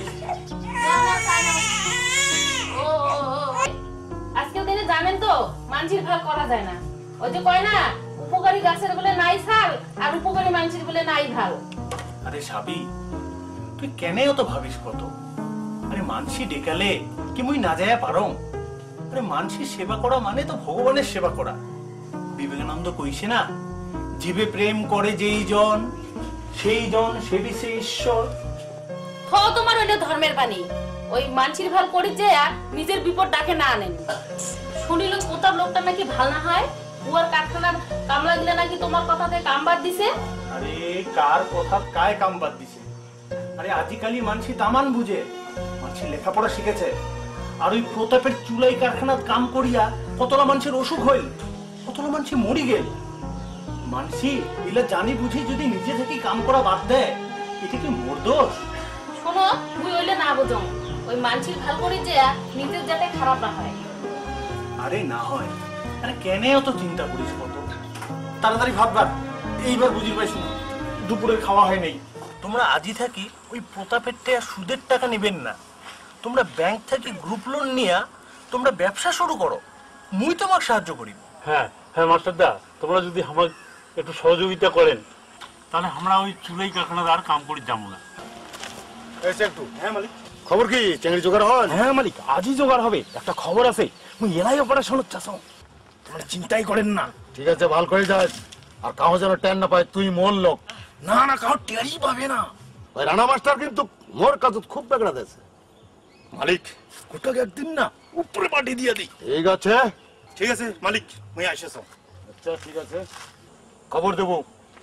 আজকের দিনে জানেন তো মানুষের ভাল করা যায় না। ওই যে কয় না উপকারী গাছের বলে নাই ছাল, আর উপকারী মানুষের বলে নাই ভাল। আরে সাবি তুই কেন অত ভাবিস কত? আরে মানসি ডেকালে কি মুই না যায় পারং? আরে মানসির সেবা করা মানে তো ভগবানের সেবা করা। বিবেকানন্দ কইছে না, জীবে প্রেম করে যেই জন সেই জন সেবিছে ঈশ্বর। থো তোমার ওইটা ধর্মের বাণী। ওই মানসির ভাল করে যে নিজের বিপদ ডাকে না আনেন। শুনিল কোথাও লোকটা নাকি ভাল না হয়, উয়ার কারখানার কামলা গিলা নাকি তোমার কথাতে কাম বাদ দিছে। আরে কার কথা কায় কাম বাদ দিছে? আরে আজিকালি মানসি তামান বুঝে, মানসি লেখাপড়া শিখেছে। আর ওই প্রতাপের চুলাই কারখানার কাম করিয়া কতলা মানুষের অসুখ হইল, কতলা মানুষ মরি গেল। মানসি এলা জানি বুঝি যদি নিজে থেকে কাম করা বাদ দেয়, এটা কি মোর দোষ? শোনো তুই ওইলে না বুঝো, ওই মানসির ভাল করে যে নিজের যাতে খারাপ না হয়। আরে না হয়, আরে কেন অত চিন্তা করিস কত? তাড়াতাড়ি ভাববার, এইবার বুঝির পাইছ না দুপুরের খাওয়া হয় নাই। তোমরা আজই থাকি ওই প্রতাপের টাকা সুদের টাকা নেবেন না, তোমরা ব্যাংক থেকে গ্রুপ লোন নিয়া তোমরা ব্যবসা শুরু করো, মুই তোমাকে সাহায্য করিব। হ্যাঁ হ্যাঁ মাস্টারদা, তোমরা যদি আমাকে একটু সহযোগিতা করেন তাহলে আমরা ওই চুলাই কারখানাতে আর কাম করে যাবো না। হ্যাঁ মালিক। খবর কি চেংড়ি জোগাড় হয়? হ্যাঁ মালিক, আজই জোগাড় হবে। একটা খবর আছে, মুই এলাই অপারেশন চাস, তোমরা চিন্তাই করেন না। ঠিক আছে, ভাল করে যাস, আর কাউ যেন টেন না পায় তুই মোর লোক। না না, কাউ টেরই পাবে না। ওই রানা মাস্টার কিন্তু মোর কাজ খুব বেগড়া দিয়েছে। মালিক ওটাকে একদিন না উপরে পাঠিয়ে দিয়ে দিই। ঠিক আছে ঠিক আছে মালিক, মুই আসেছ। আচ্ছা ঠিক আছে, খবর দেবো।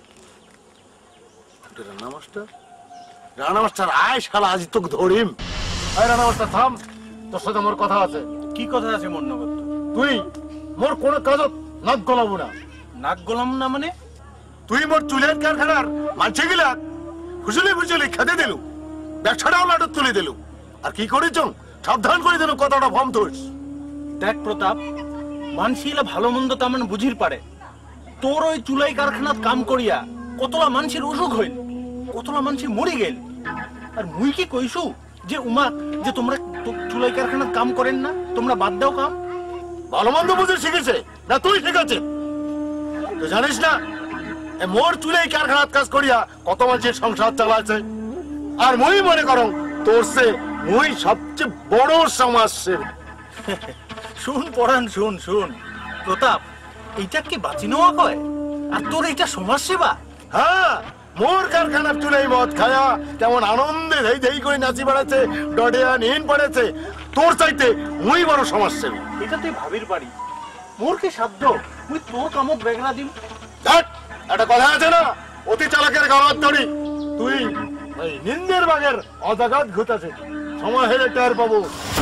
রানা মাস্টার, রানা মাস্টার আয় শালা, আজ তোকে ধরিম। আয় রানা মাস্টার থাম, তোর সাথে মোর কথা আছে। কি কথা আছে মন নগর? তুই মোর কোন কাজত নাক গলাবো না। নাক গলাম না মানে? তুই মোর চুলের কারখানার মানছে গিলা ফুসুলি ফুসুলি খেতে দিলু, ব্যবসাটাও লাটত তুলে দিলু, আর কি করিস সাবধান করে দিলু, কথাটা ভম তোস। দেখ প্রতাপ, মানসিলা ভালো মন্দ তেমন বুঝির পারে। তোর ওই চুলাই কারখানাত কাম করিয়া কতলা মানুষের অসুখ হইল, কতলা মানুষ মরি গেল। আর মুই কি কইছু যে উমাক যে তোমরা চুলাই কারখানাত কাম করেন না, তোমরা বাদ দাও কাম? ভালো মন্দ বুঝে শিখেছে না তুই শিখেছে? তুই জানিস না মোর চুলাই কারখানাত কাজ করিয়া কত মানুষের সংসার চালাচ্ছে, আর মুই মনে করো তোর সে মুই সবচেয়ে বড় সমাজসেবী। শুন পরান, শুন শুন প্রতাপ, এইটা কি বাঁচি নেওয়া হয়? আর তোর এইটা সমাজ সেবা? হ্যাঁ, মোর কারখানার চুলাই মদ খায়া কেমন আনন্দে ধেই ধেই করে নাচি বেড়াচ্ছে, ডডিয়া নিন পড়েছে, তোর চাইতে মুই বড় সমাজসেবী। এটা তুই ভাবির পারি, মোর কি সাধ্য মুই তোর কামত বেগনা দিম? একটা কথা আছে না, অতি চালাকের গাওয়ার ধরি। তুই এই নিন্দের বাগের অজাগাত ঘুতাছে, সময় হলে টের পাবো।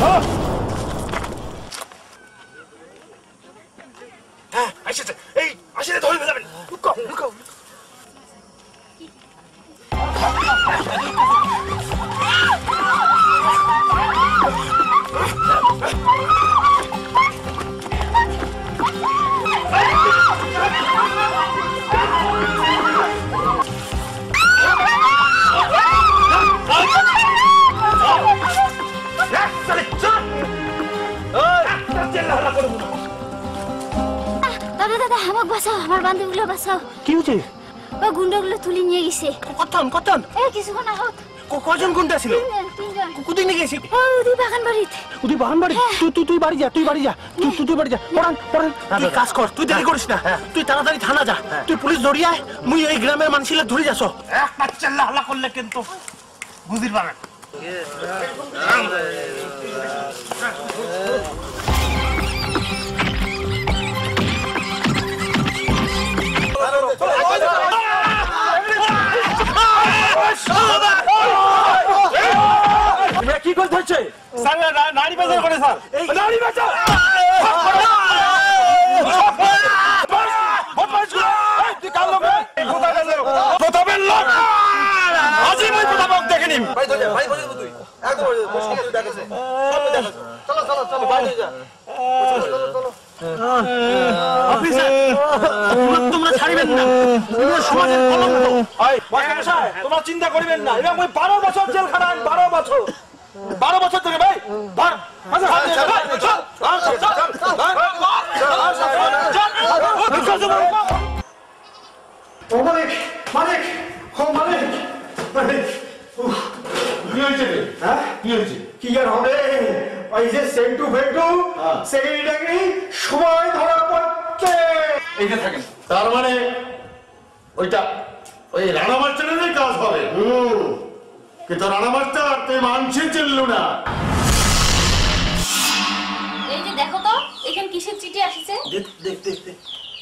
হ্যাঁ আসেছে, এই আসলে ধরে যাবেন, লুকাও লুকাও। দাদা দাদা আমাকে বাঁচাও, আমার বান্ধবীগুলো বাঁচাও। কি হয়েছে? ও গুন্ডাগুলো তুলে নিয়ে গেছে। কতন কতন? এই কিছুক্ষণ আহত। কজন কোনটা ছিল কোথায় নিয়ে গেছি ওই বাগান বাড়িতে তুই বাগান বাড়ি তুই বাড়ি যা তুই বাড়ি যা তুই বাড়ি যা পড়ান তুই কাজ কর তুই দেরি করিস না তুই তাড়াতাড়ি থানা যা তুই পুলিশ ধরিয়ে আয় মুই এই গ্রামের মানুষের ধরে যাস এক পাঁচ চাল্লা হাল্লা করলে কিন্তু বুঝির পাবেন কি করতে হচ্ছে নারী বাজার করে স্যার নারী বাজার তোমরা ছাড়িবেন না সমাজের কলঙ্ক তোমরা চিন্তা করিবেন না এবং 12 বছর জেল খাটান 12 বছর 12 বছর থেকে ভাই মালিক মালিক ও মালিক মালিক কি হয়েছে হ্যাঁ কি হয়েছে কি আর হবে ওই যে সেন্টু ফেন্টু সেইটাকে সময় ধরা পড়ছে এইটা থাকেন তার মানে ওইটা ওই রানা মাস্টারেরই কাজ হবে কিন্তু রানা মাস্টার তুই মানছি চিনলু না এই যে দেখো তো এখানে কিসের চিঠি আসছে দেখ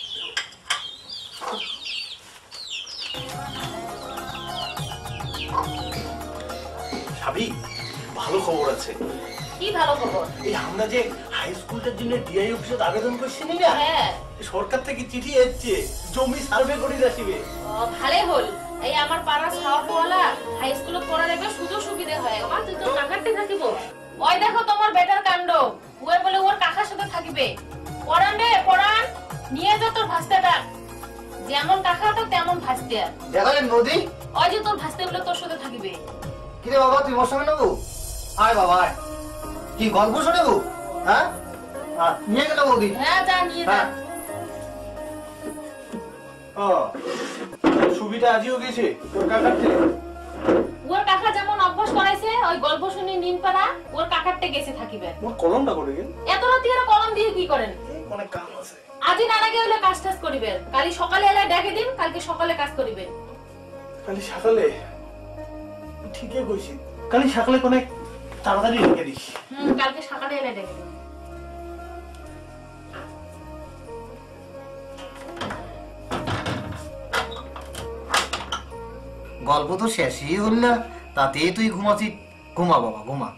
ভাবি ভালো খবর আছে কি ভালো খবর এই আমরা যে হাই স্কুলটার জন্য ডিআই অফিসে আবেদন করছি না হ্যাঁ সরকার থেকে চিঠি এসেছে জমি সার্ভে করে আসবে ভালোই হল এই আমার পাড়া সাওয়ালা হাই স্কুলে পড়া লাগবে সুযোগ সুবিধা হয় মা তুই তো কাকারতে থাকিব ওই দেখো তোমার বেটার কাণ্ড ওই বলে ওর কাকার সাথে থাকিবে পড়ান রে পড়ান নিয়ে যা তোর ভাস্তাটা যেমন কাকা তো তেমন ভাস্তা দেখালেন নদী ওই যে তোর ভাস্তা বলে তোর সাথে থাকিবে কি রে বাবা তুই মোর সঙ্গে নেবো আয় বাবা আয় কি গল্প শোনাবো হ্যাঁ নিয়ে গেল বৌদি হ্যাঁ যা নিয়ে যা সুবিধা আজিও গেছে তোর কাকার থেকে ওর কাকা যেমন অভ্যাস করাইছে ওই গল্প শুনে নিন পারা ওর কাকারতে গেছে থাকিবে মোর কলমটা করে গেল এত রাতে এরা কলম দিয়ে কি করেন অনেক কাম আছে আজি নানাকে হলে কাজ টাজ করিবেন কালি সকালে এলে ডেকে দিন কালকে সকালে কাজ করিবেন কালি সকালে ঠিকই কইছি কালি সকালে কোনে তাড়াতাড়ি ডেকে দিস কালকে সকালে এলে ডেকে দিন গল্প তো শেষই হল না তাতে তুই ঘুমাচ্ছি ঘুমা বাবা ঘুমা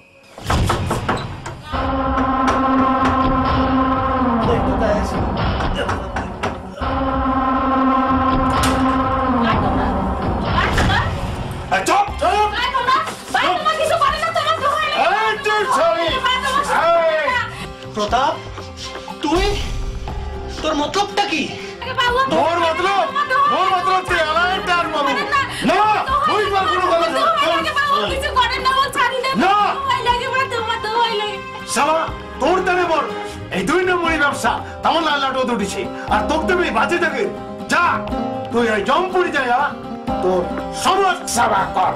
প্রতাপ তুই তোর মতলবটা কি তোর মতলব তুই আলাদা ডার বাবু না ওই বার কোনো কথা না কিছু করেন না বল ছাড়ি দেন না ওই লাগে বড় তোমার তো ওই লাগে শালা তোর দানে বল এই 2 নম্বরই ব্যবসা তেমন লালাটো উঠেছে আর তোকে তুমি বাজে থাকে যা তুই ওই জমপুরি যা তোর সমাজ সেবা কর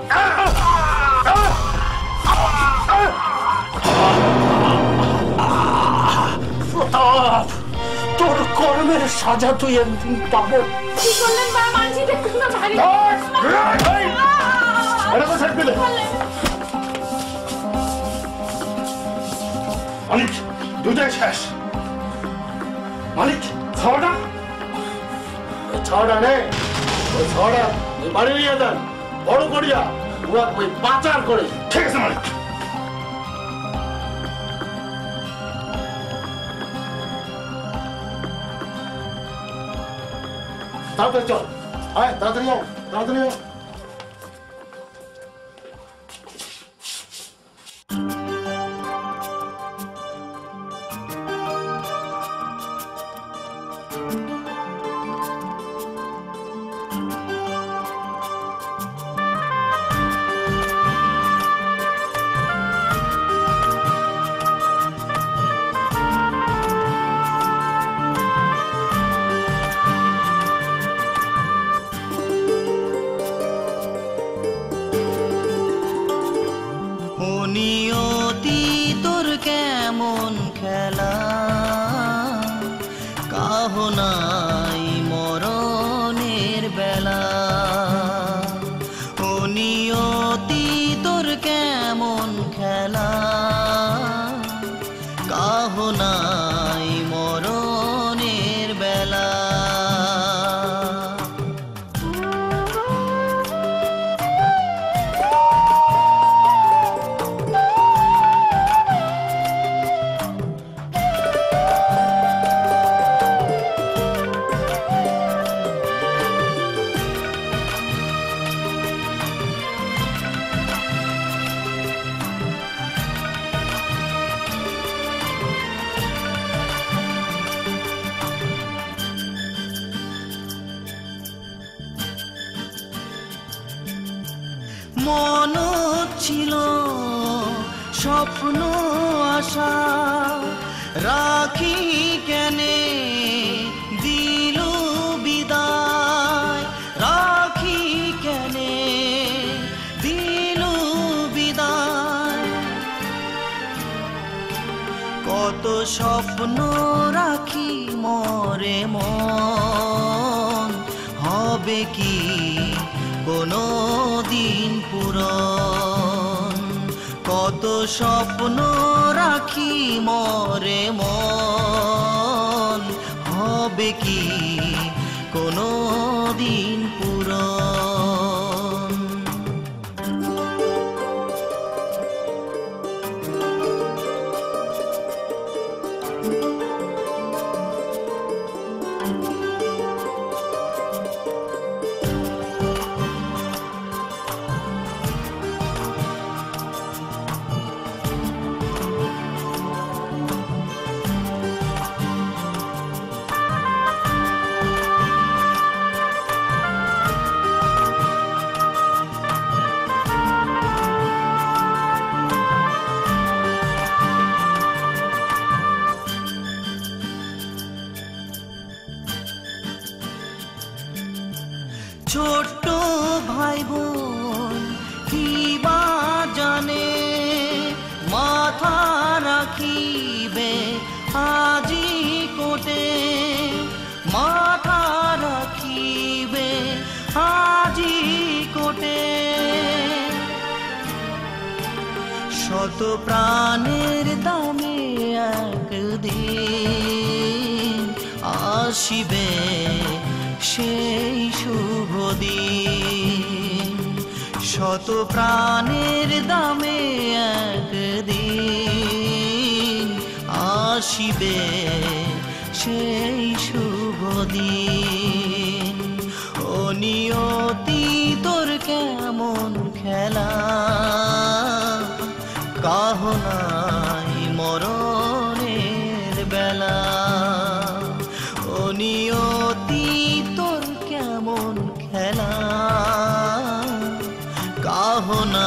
প্রতাপ তোর কর্মের সাজা তুই একদিন পাবো কি করলেন বা মানছি দেখুন না ভারী এটা তো ছেড়ে দিলে মালিক দুটাই শেষ মালিক ছড়া নে ওই ছড়া বাড়ি নিয়ে যান বড় করিয়া ওই পাচার করে ঠিক আছে মালিক তাড়াতাড়ি চল আয় তাড়াতাড়ি আয় তাড়াতাড়ি আয় নাই মরণের বেলা ও নিয়তি তোর কেমন খেলা কাহ নাই মরণের বেলা মন ছিল স্বপ্ন আশা রাখি কেনে দিল বিদায় রাখি কেনে দিল বিদায় কত স্বপ্ন রাখি মরে মন হবে কি কোনো দিন পূরণ কত স্বপ্ন রাখি মরে মন হবে কি কোনো দিন পূরণ ছোট্ট ভাই বোন কি বা জানে মাথা রাখিবে আজি কোটে মাথা রাখিবে আজি কোটে শত প্রাণের দামে একদিন আসিবে সেই শুভ দিন শত প্রাণের দামে একদিন আসিবে সেই শুভ দিন ও নিয়তি তোর কেমন খেলা কাহ নাই মরণের বেলা ও নিয়তি তোর কেমন খেলা কাহ না